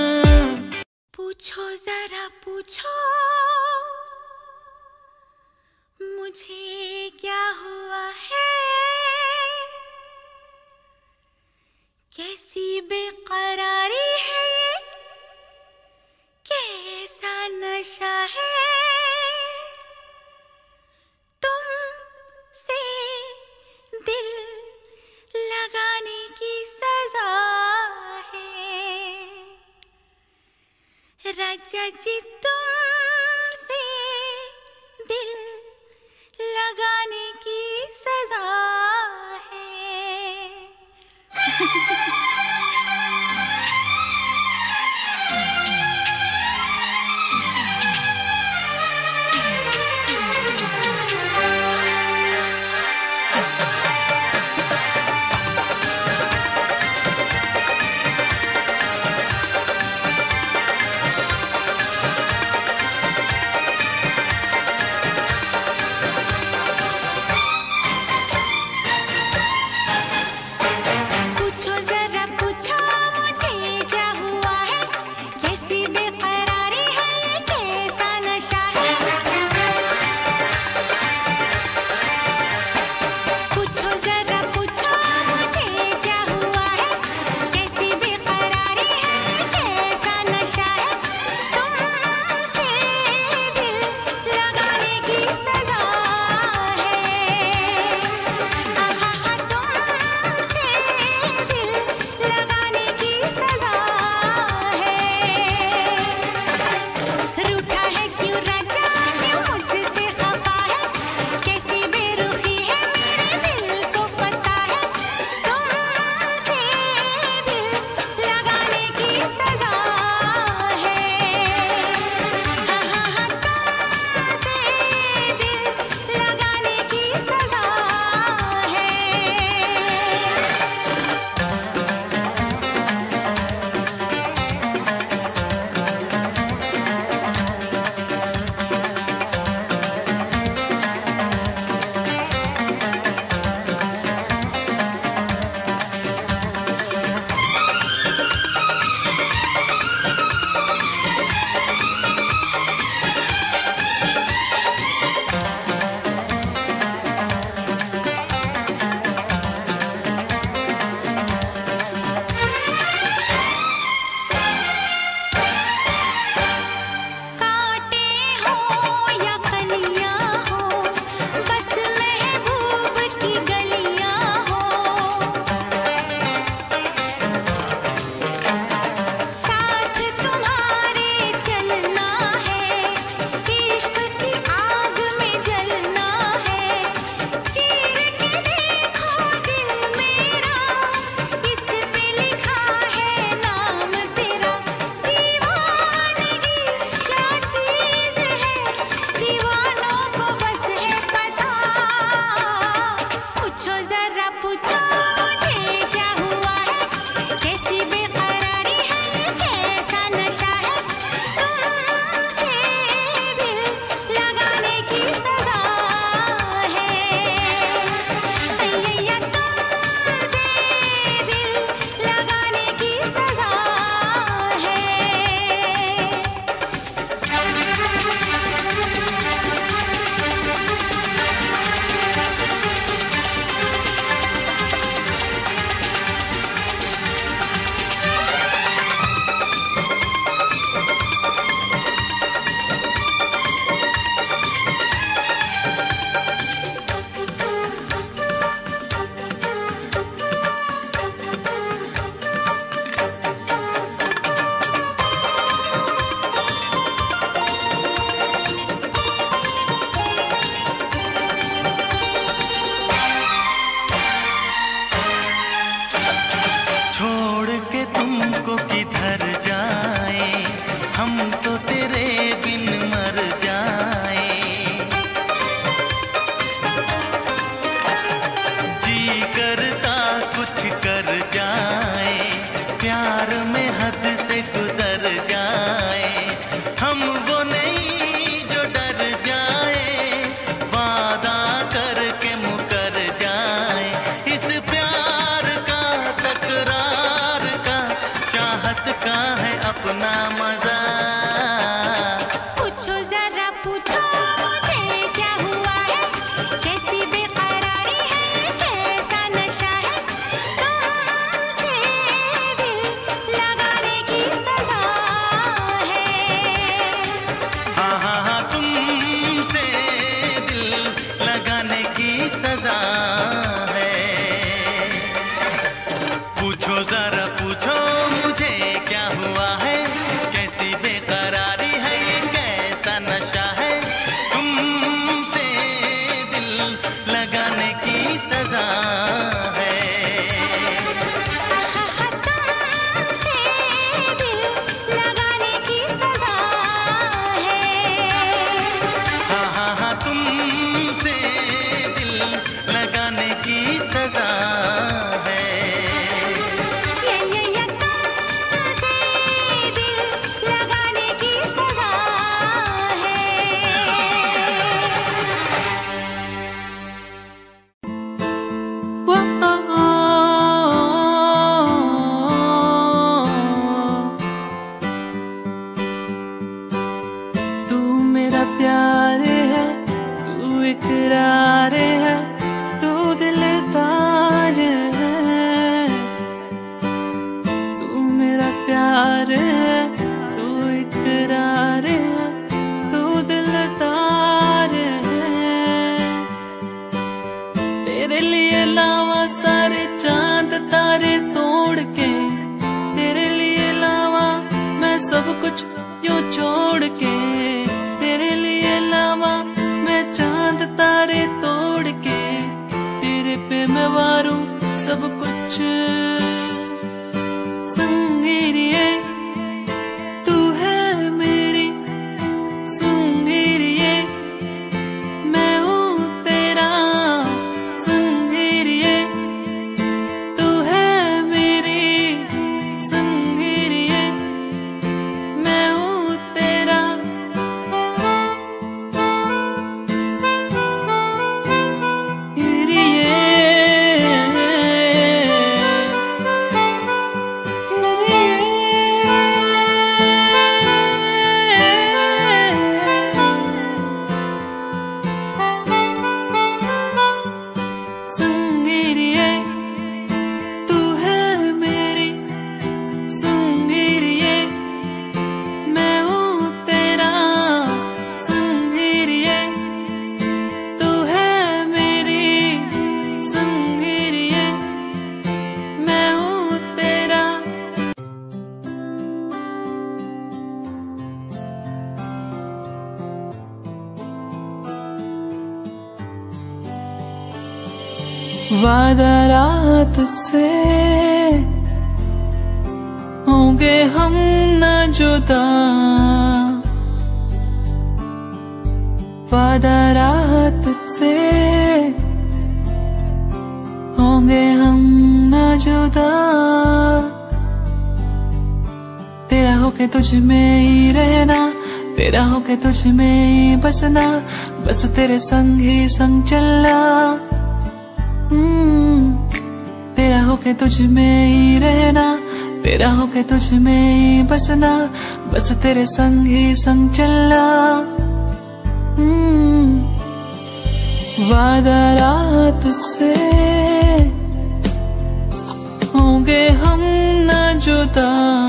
पूछो जरा पूछो मुझे क्या हुआ है, कैसी बेकरारी है ये, कैसा नशा है, तुमसे दिल लगाने की सजा है, राजा जी तुमसे दिल लगाने की सजा है। इकरार है, तू दिलदार है, तू मेरा प्यार है, तू इकरार है, तू दिलदार है। तेरे लिए लावा सारे चांद तारे तोड़ के, तेरे लिए लावा मैं सब कुछ यूं छोड़ के, तेरे लिए लावा मैं चांद तारे तोड़ के, तेरे पे मैं वारूं सब कुछ। संगीरिए तू है मेरी, संगीरिए मैं हूँ तेरा, संगीरिए तू है मेरी, संगीरिए मैं हूँ तेरा। संगीरिए तू है मेरी, संगीरिए मैं हूँ तेरा, संगीरिए तू है मेरी, संगीरिए मैं हूँ तेरा। वादा रात से होंगे हम न जुदा, वादा रात से होंगे हम न जुदा, तेरा होके तुझ में ही रहना, तेरा होके तुझ में ही बसना, बस तेरे संग ही संग चलना। तेरा होके तुझ में ही रहना, तेरा होके तुझ में ही बसना, बस तेरे संग ही संग चलना। वादा रात से होंगे हम न जुदा,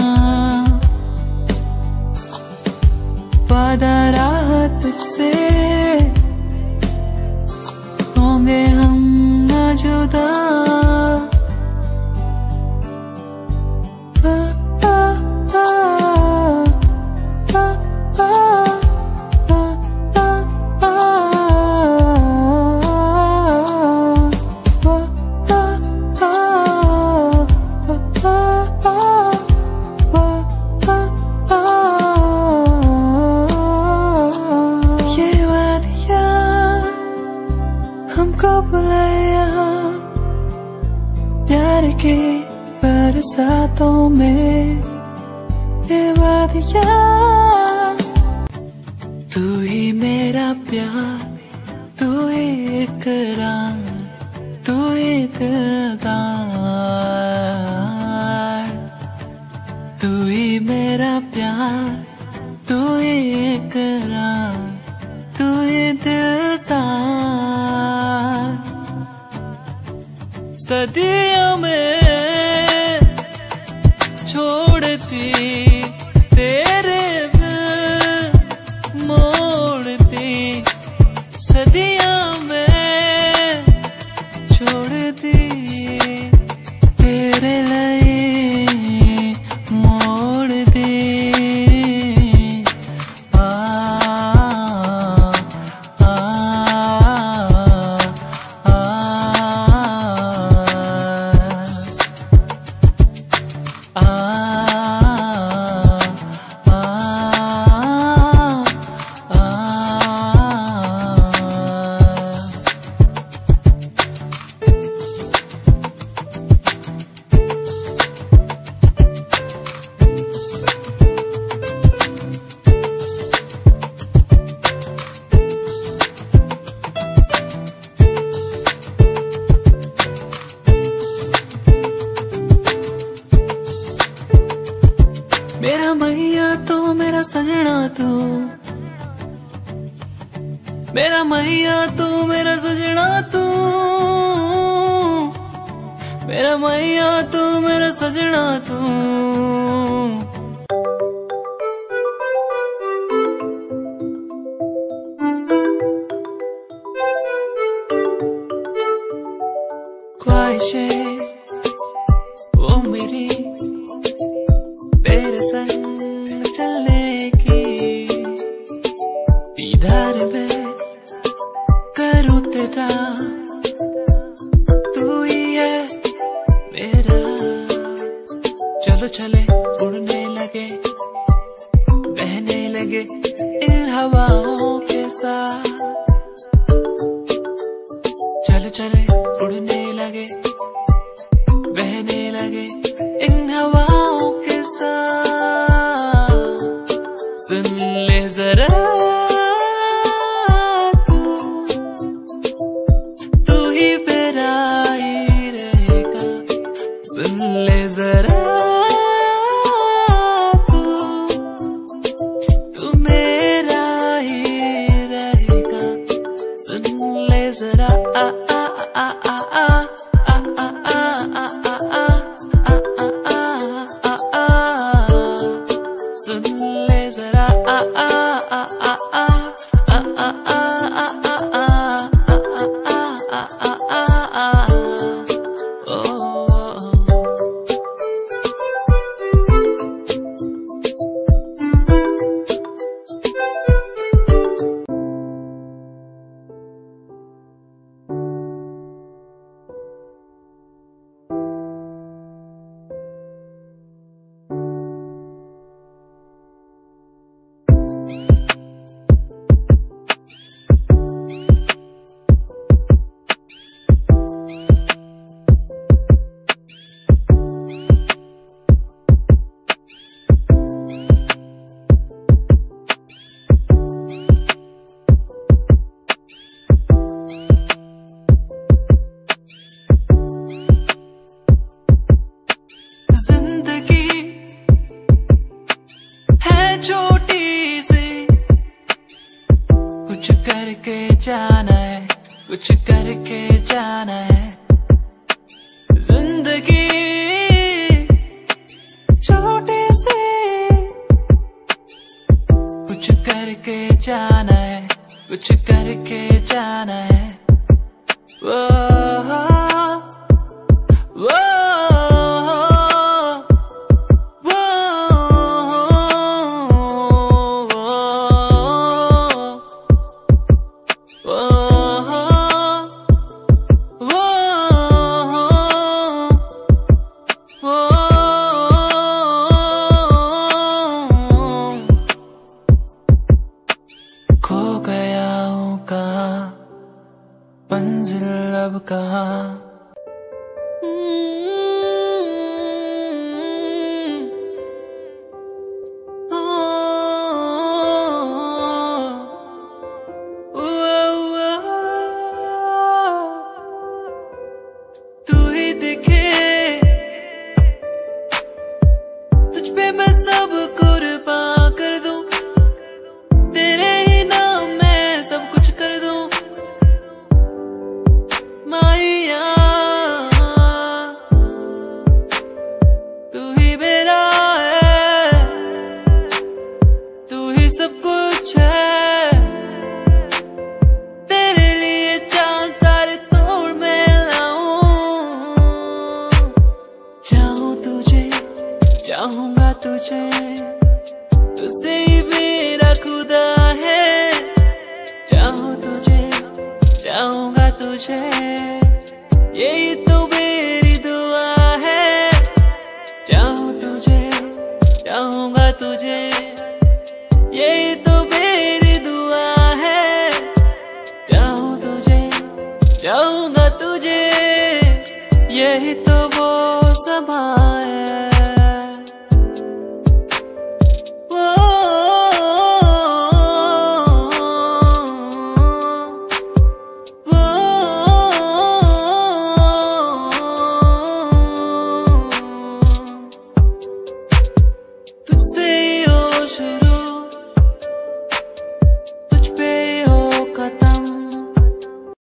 वादा रात से होंगे हम न जुदा। हमको बुलाया प्यार के बरसातों में, ये वादियाँ तू ही मेरा प्यार, तू ही इकरार, तू ही दिलदार, तू ही मेरा प्यार, तू ही इकरार, तू ही दिलदार। सदियों में छोड़ती तेरे बिन मोड़ती, सदियों में छोड़ती तेरे लिए मोड़ दी। आ, आ, आ, आ, मेरा मैया तू, मेरा सजना तू, मेरा मैया तू, मेरा सजना तू। ख्वाहिशें वो मेरी तेरे संग चलने की, दीदार में करूँ तेरा, तू ही है मेरा। चलो चले उड़ने लगे, बहने लगे इन हवाओं के साथ। चलो चले उड़ने लगे, बहने लगे इन हवाओं के साथ। सुन ले जरा तू, तू ही मेरा ही रहेगा। सुन ले जरा तू, तू मेरा ही रहेगा। सुन ले जरा आ आ आ आ आ आ आ आ आ आ आ आ। सुन ले जरा आ आ आ आ आ आ आ आ आ आ आ। जाना है, कुछ करके जाना है। जिंदगी छोटे से कुछ करके जाना है, कुछ करके जाना है। वो वो खो गया हूँ कहाँ, मंजिल अब कहाँ। तू ही दिखे, तुझ पे मैं सब कुर्बान कर दूं, तेरे ही नाम मैं सब कुछ कर दूं। माहिया तू ही मेरा है, तू ही सब कुछ है। तेरे लिए चांद तारे तोड़ मैं लाऊं। चाहूं तुझे, चाहूंगा तुझे, तुझसे ही मेरा खुदा है। चाहूं तुझे, चाहूंगा तुझे।